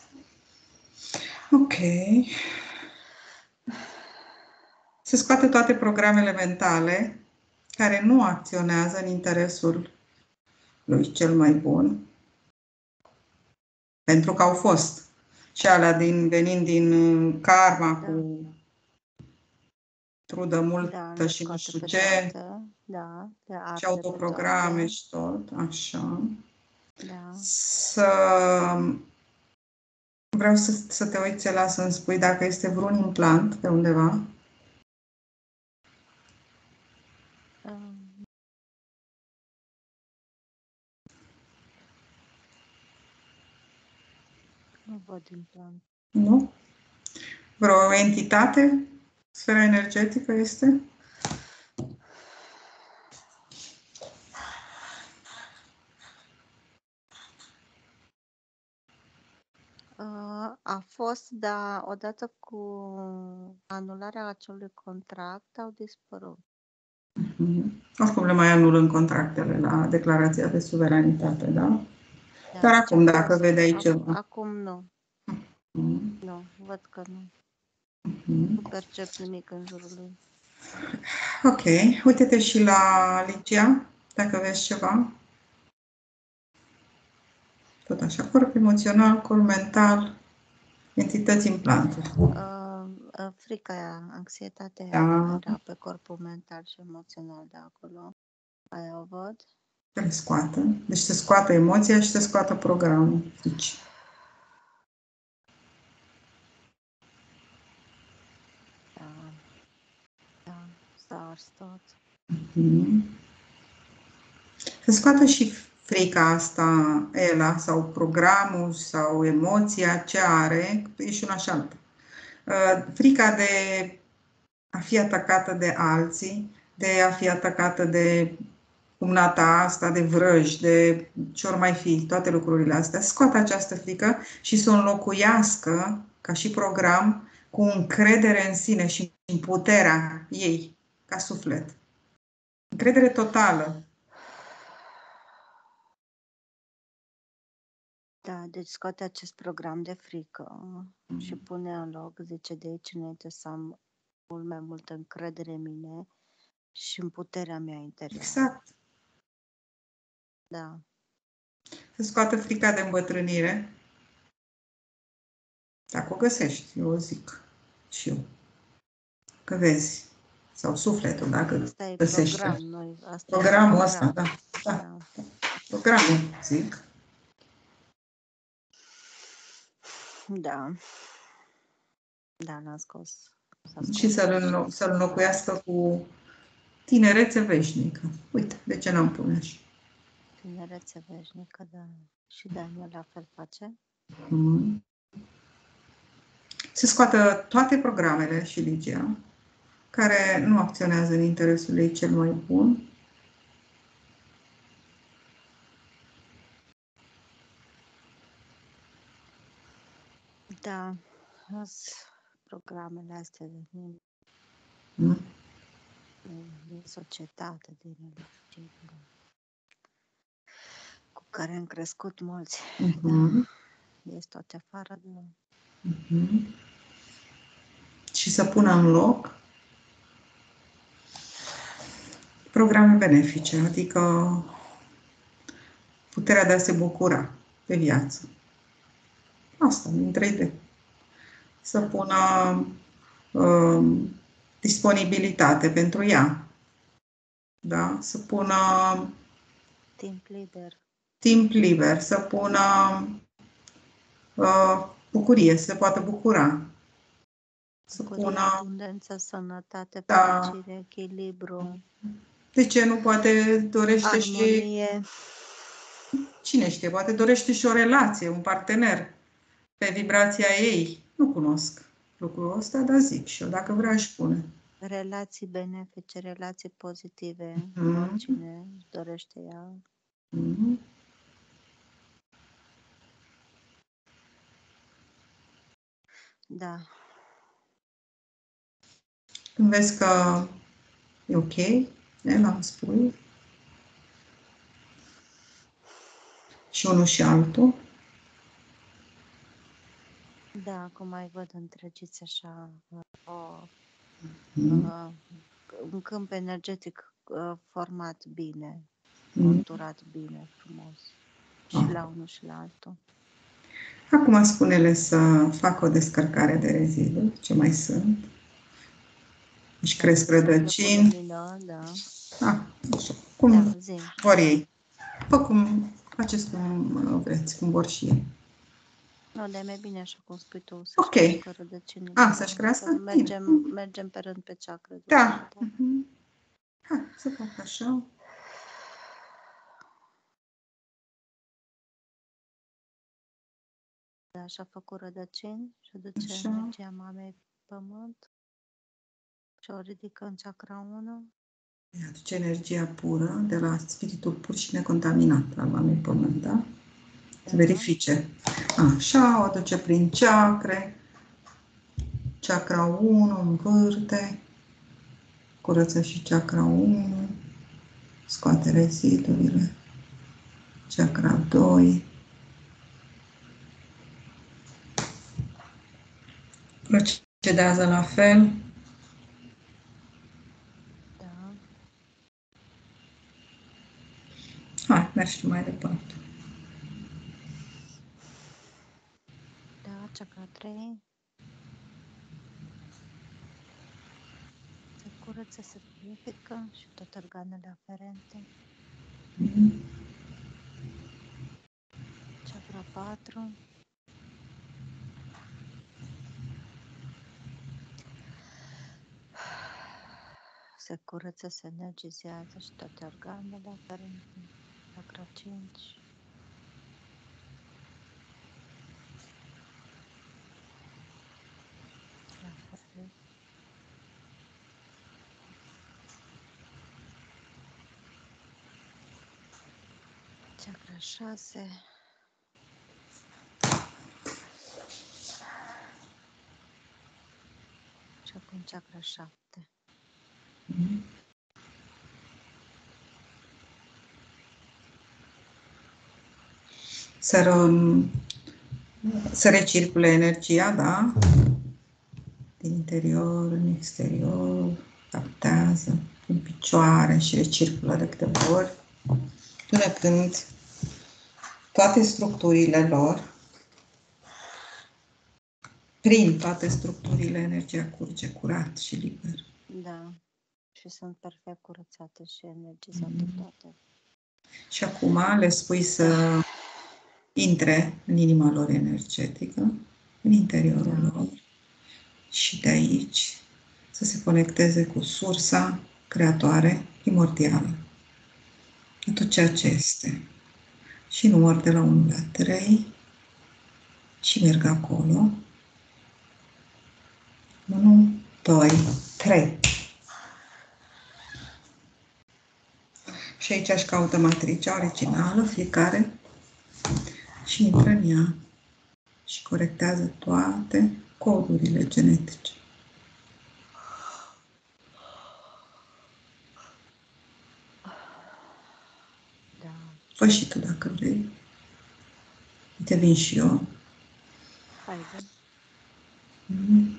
Ok. Se scoate toate programele mentale care nu acționează în interesul lui cel mai bun. Pentru că au fost. Și alea din, venind din karma da. Cu trudă multă da, și nu știu ce. Da, și autoprograme și tot. Așa. Da. Să... Vreau să, să te uiți la să-mi spui dacă este vreun implant pe undeva. Nu văd implant. Nu? Vreo entitate? Sfera energetică este? A fost, dar odată cu anularea acelui contract au dispărut. Mm-hmm. Oricum le mai anulăm contractele la declarația de suveranitate, da? Da, dar acum, dacă vedeai ceva. Acum nu. Mm. Nu, văd că nu. Mhm. Nu percep nimic în jurul lui. Ok, uite-te și la Ligia, dacă vezi ceva. Tot așa, corp emoțional, corp mental, entități în planturi. Uh, uh, frica aia, anxietatea aia Da. era pe corpul mental și emoțional de acolo. Aia o văd. Să le scoată. Deci să scoată emoția și să scoată programul. Deci. Da. Da. S-a ars tot. Mm-hmm. Să scoată și frica asta, Ela, sau programul, sau emoția, ce are, e și una și alta. Frica de a fi atacată de alții, de a fi atacată de cumnata asta, de vrăji, de ce ori mai fi, toate lucrurile astea. Scoată această frică și să o înlocuiască, ca și program, cu încredere în sine și în puterea ei, ca suflet. Încredere totală. Da, deci scoate acest program de frică mm. și pune în loc, zice, de aici înainte să am mult mai multă încredere în mine și în puterea mea interioară. Exact. Da. Să scoată frica de îmbătrânire. Dacă o găsești, eu o zic. Și eu. Că vezi. Sau sufletul, dacă Asta e găsești. program, noi. Asta Programul e ăsta, program. da. da. da. Programul, zic. Da. Da, l-am scos. Și să-l să înlocuiască cu tinerețe veșnică. Uite, de ce n-am pune așa? Tinerețe veșnică, da. Și Daniel la fel face? Mm. Se scoată toate programele și Ligia, care nu acționează în interesul ei cel mai bun. Da. Programele astea din, Mm. din societate, din religie, cu care am crescut mulți. Mm-hmm. Da. Este toate afară de... Mm-hmm. Și să pună în loc programe benefice, adică puterea de a se bucura pe viață. Asta, din trei D. Să pună uh, disponibilitate pentru ea. Da? Să pună timp liber. Timp liber, să pună uh, bucurie, să se poată bucura. Să Bucurie, pună abundență, sănătate, da, fericire, echilibru. De ce nu poate dorește armonie. și... Cine știe, poate dorește și o relație, un partener pe vibrația ei. Nu cunosc lucrul ăsta, dar zic și eu, dacă vrea își pune. Relații benefice, relații pozitive, Mm-hmm. oricine își dorește ea. Mm-hmm. Da. Când vezi că e ok, Ela îmi spui. Și unul și altul. Da, acum mai văd întregiți așa o, Mm. uh, un câmp energetic uh, format bine, Mm. conturat bine, frumos. Și Ah. la unul și la altul. Acum spune-le să facă o descărcare de reziduri, ce mai sunt. Își Da, cresc rădăcini. Lumină, da. Ah, așa. Cum Da, zi. vor ei. Fă cum faceți cum vreți, cum vor și ei. Nu, dar e mai bine așa cum spui tu, să-și Ok. crească rădăcinile. Ah, să-și crească? Să mergem, mergem pe rând pe chakre. Da. Uh-huh. Hai, să fac așa. Da, și-a făcut rădăcini și duce Așa. energia mamei pământ și o ridică în chakra unu. Aduce energia pură de la spiritul pur și necontaminat al mamei pământ, da? Să verifice. Așa, o aduce prin chakre. Chakra unu învârte. Curăță și chakra unu. Scoate rezidurile. Chakra doi. Cedează la fel. Da. Hai, mergi tu mai departe. Da, chakra trei. Se curăță, se purifică și toate organele aferente. Mhm. Chakra patru. Se curăță, se energizează și toate organele aferente. Chakra cinci. La fel. Chakra șase. Și acum chakra șapte. Mhm. Să, ră, să recircule energia, da? Din interior în exterior, captează în picioare și recirculă de câteva ori, până când toate structurile lor, prin toate structurile, energia curge curat și liber. Da. Și sunt perfect curățate și energizate Mhm. toate. Și acum le spui să intre în inima lor energetică, în interiorul Da. lor și de aici să se conecteze cu sursa creatoare primordială de tot ceea ce este. Și număr de la unu la trei și merg acolo. unu, doi, trei. Și aici își caută matricea originală, fiecare, și intră în ea și corectează toate codurile genetice. Da. Fă și tu dacă vrei. Uite, vin și eu. Haide. Mm.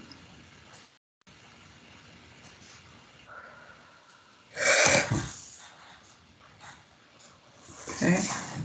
Okay.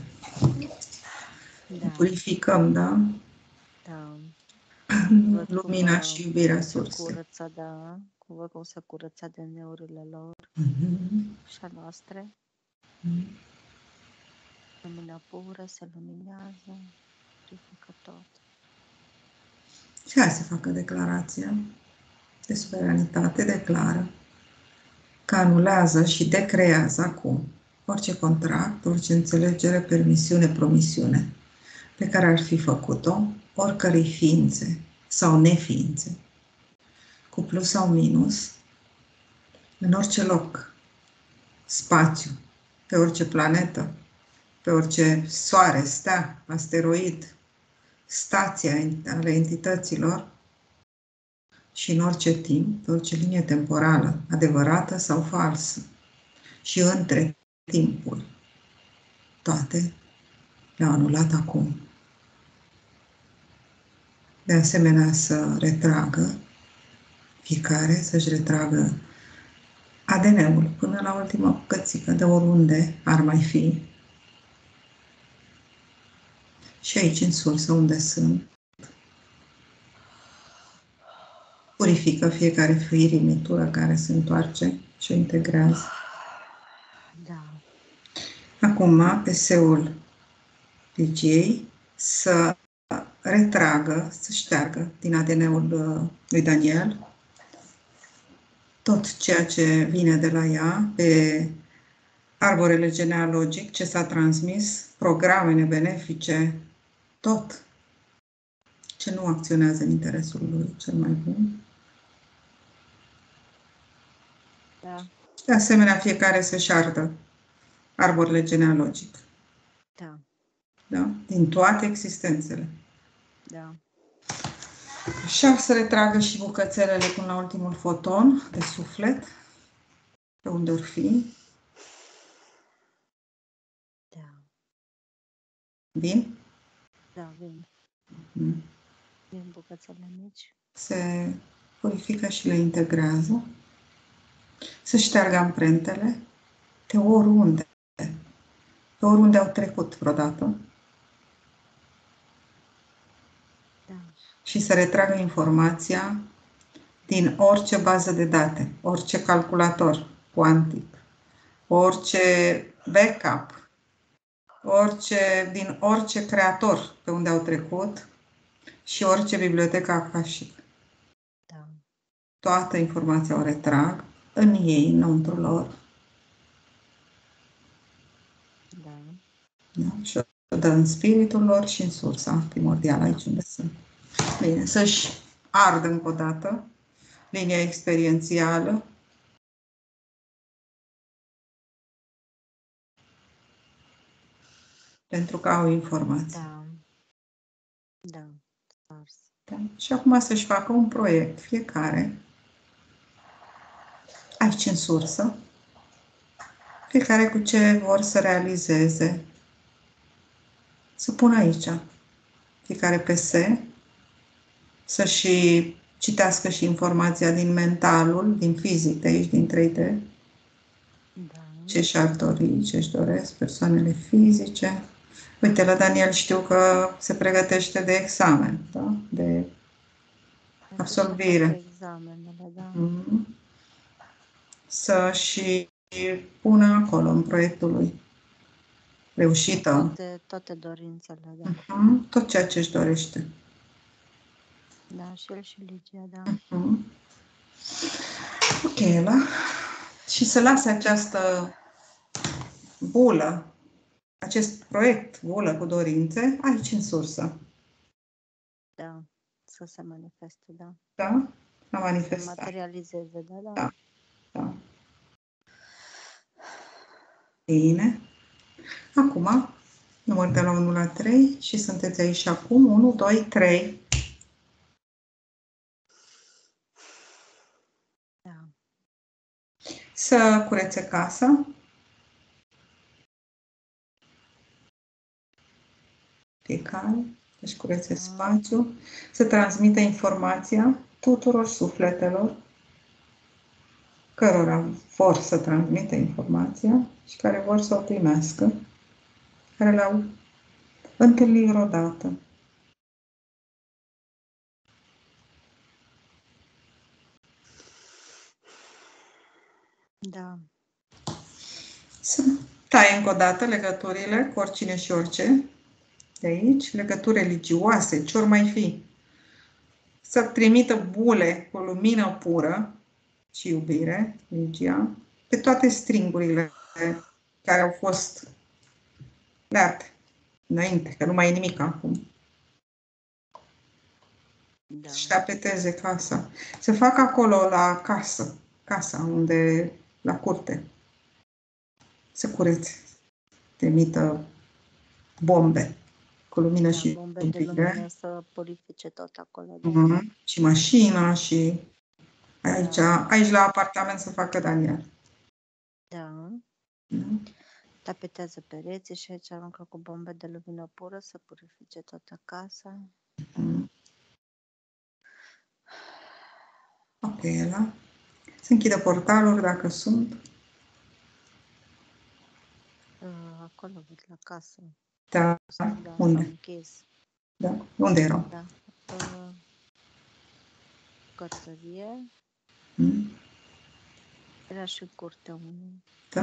Da. Purificăm, da? Da. Văd cum Lumina și iubirea se sursei. curăță, da. Cum văd cum se curăță de neurile lor Mm-hmm. și a noastre. Mm. Lumina pură se luminează, purifică tot. Și hai să facă declarația de suveranitate, declară că anulează și decrează acum orice contract, orice înțelegere, permisiune, promisiune pe care ar fi făcut-o oricărei ființe sau neființe, cu plus sau minus, în orice loc, spațiu, pe orice planetă, pe orice soare, stea, asteroid, stație ale entităților și în orice timp, pe orice linie temporală, adevărată sau falsă, și între timpuri. Toate le-au anulat acum. De asemenea, să retragă, fiecare să-și retragă A D N-ul până la ultima bucățică, de oriunde ar mai fi. Și aici, în sursă, unde sunt, purifică fiecare firimitură care se întoarce și o integrează. Da. Acum, P S-ul regiei să retragă, să șteargă din A D N-ul lui Daniel tot ceea ce vine de la ea pe arborele genealogic, ce s-a transmis, programele benefice, tot ce nu acționează în interesul lui cel mai bun. Da. De asemenea, fiecare să-și ardă arborele genealogic. Da. Da? Din toate existențele. Da. Așa să retragă și bucățelele până la ultimul foton de suflet, pe unde or fi. Da. Vin? Da, vin. Mm. Vin bucățele mici. Se purifică și le integrează, să șteargă amprentele de oriunde, de oriunde au trecut vreodată Da. și să retragă informația din orice bază de date, orice calculator cuantic, orice backup, orice, din orice creator pe unde au trecut și orice bibliotecă akashică. Da. Toată informația o retrag în ei, înăuntru lor. Da. Da? Și o dă în spiritul lor și în sursa primordială, aici unde sunt. Bine, să-și ardă încă o dată linia experiențială. Pentru că au informații. Da. Da. Ars. Da? Și acum să-și facă un proiect, fiecare, aici în sursă, fiecare cu ce vor să realizeze, să pună aici, fiecare P S, să-și citească și informația din mentalul, din fizic, de aici, din trei D, Da. ce și-ar dori, ce-și doresc, persoanele fizice. Uite, la Daniel știu că se pregătește de examen, da? De absolvire. Examenele, da. Mm-hmm. Să și pună acolo, în proiectul lui, reușită. Toate, toate dorințele, da. Mm-hmm. Tot ceea ce își dorește. Da, și el și Ligia, da. Mm-hmm. Ok, la. Și să lase această bulă, acest proiect, bulă cu dorințe, aici în sursă. Da, să se manifeste, da. Da? La Să manifestare. materializeze, da, da. Da. Da. Bine. Acum, număr de la unu la trei și sunteți aici acum. unu, doi, trei. Da. Să curețe casa. Fiecare. Să-și curețe Da. spațiu. Să transmită informația tuturor sufletelor cărora vor să transmită informația și care vor să o primească, care le-au întâlnit vreodată. Da. Să taie încă o dată legăturile cu oricine și orice de aici, legături religioase, ce ori mai fi. Să trimită bule cu lumină pură și iubire, Ligia, pe toate stringurile care au fost leate înainte, că nu mai e nimic acum. Da. Și tapeteze casa. Să facă acolo la casă, casa unde, la curte, să curețe, trimită bombe cu lumină Da, și bombe de iubire. lumină să purifice tot acolo. Da. Mm-hmm. Și mașina și aici, Da. aici la apartament să facă Daniel. Da. Mm-hmm. Tapetează pereții și aici aruncă cu bombe de lumină pură să purifice toată casa. Mm-hmm. Ok, ăla. Se închide portaluri dacă sunt. Uh, acolo văd la casă. Da. Da, Unde? s-au închis. Da. Unde erau? Da. Uh, cărtărie. Mm. Era și curte unul. Da.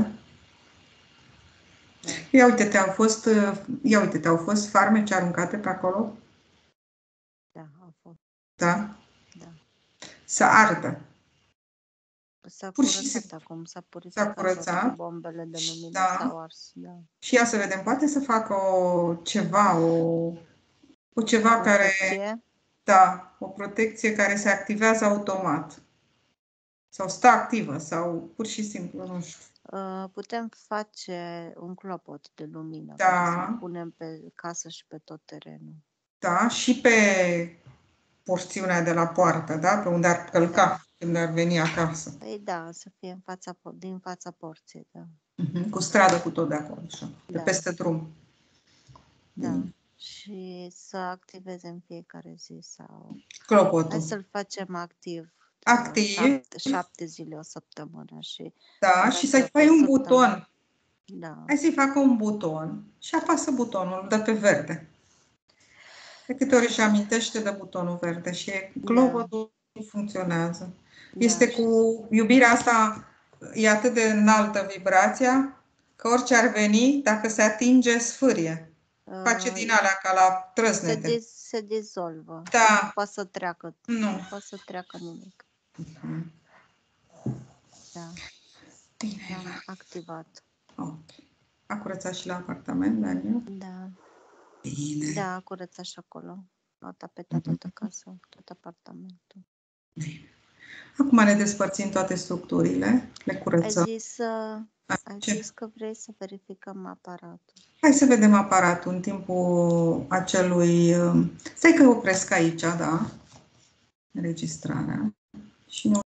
Da. Ia uite-te, au fost, ia uite-te, au fost farmece aruncate pe acolo? Da, a fost. Da. Da. Să ardă. S-a Pur și curățat simplu. acum, s-a S-a purificat curățat. tot, bombele de lumină Da. s-au ars. Da. Și ia să vedem, poate să facă o ceva, o, o ceva Protecție. care, da, o protecție care se activează automat. Sau stă activă, sau pur și simplu, nu știu. Uh, putem face un clopot de lumină Da. care să-l punem pe casă și pe tot terenul. Da, și pe porțiunea de la poartă, da? Pe unde ar călca, Da. când ar veni acasă. Păi da, să fie în fața, din fața porții, da. Uh-huh. Cu stradă, cu tot de acolo, așa. De Da. peste drum. Da. Bine. Și să activeze în fiecare zi sau... Clopotul. Hai să-l facem activ activ. șapte, șapte zile o săptămână și Da, și să-i fai un buton. Da. Hai să-i facă un buton și apasă butonul, dă pe verde. De câte ori își amintește de butonul verde și clopotul da. funcționează. Da, este cu iubirea asta, e atât de înaltă vibrația, că orice ar veni, dacă se atinge, sfârie. Face din alea ca la trăsnete. Se, diz, se dizolvă. Da. Nu poate să treacă. Nu. Nu poate să treacă nimic. Uh-huh. Da. Bine, am activat. Ok. A curățat și la apartament, Daniel? Da. Bine. Da, a curățat și acolo. A tapetat toată casa, tot apartamentul. Bine. Acum ne despărțim toate structurile, le curățăm. Ai zis, ai zis că vrei să verificăm aparatul. Hai să vedem aparatul în timpul acelui... Stai că opresc aici, da? Înregistrarea. Și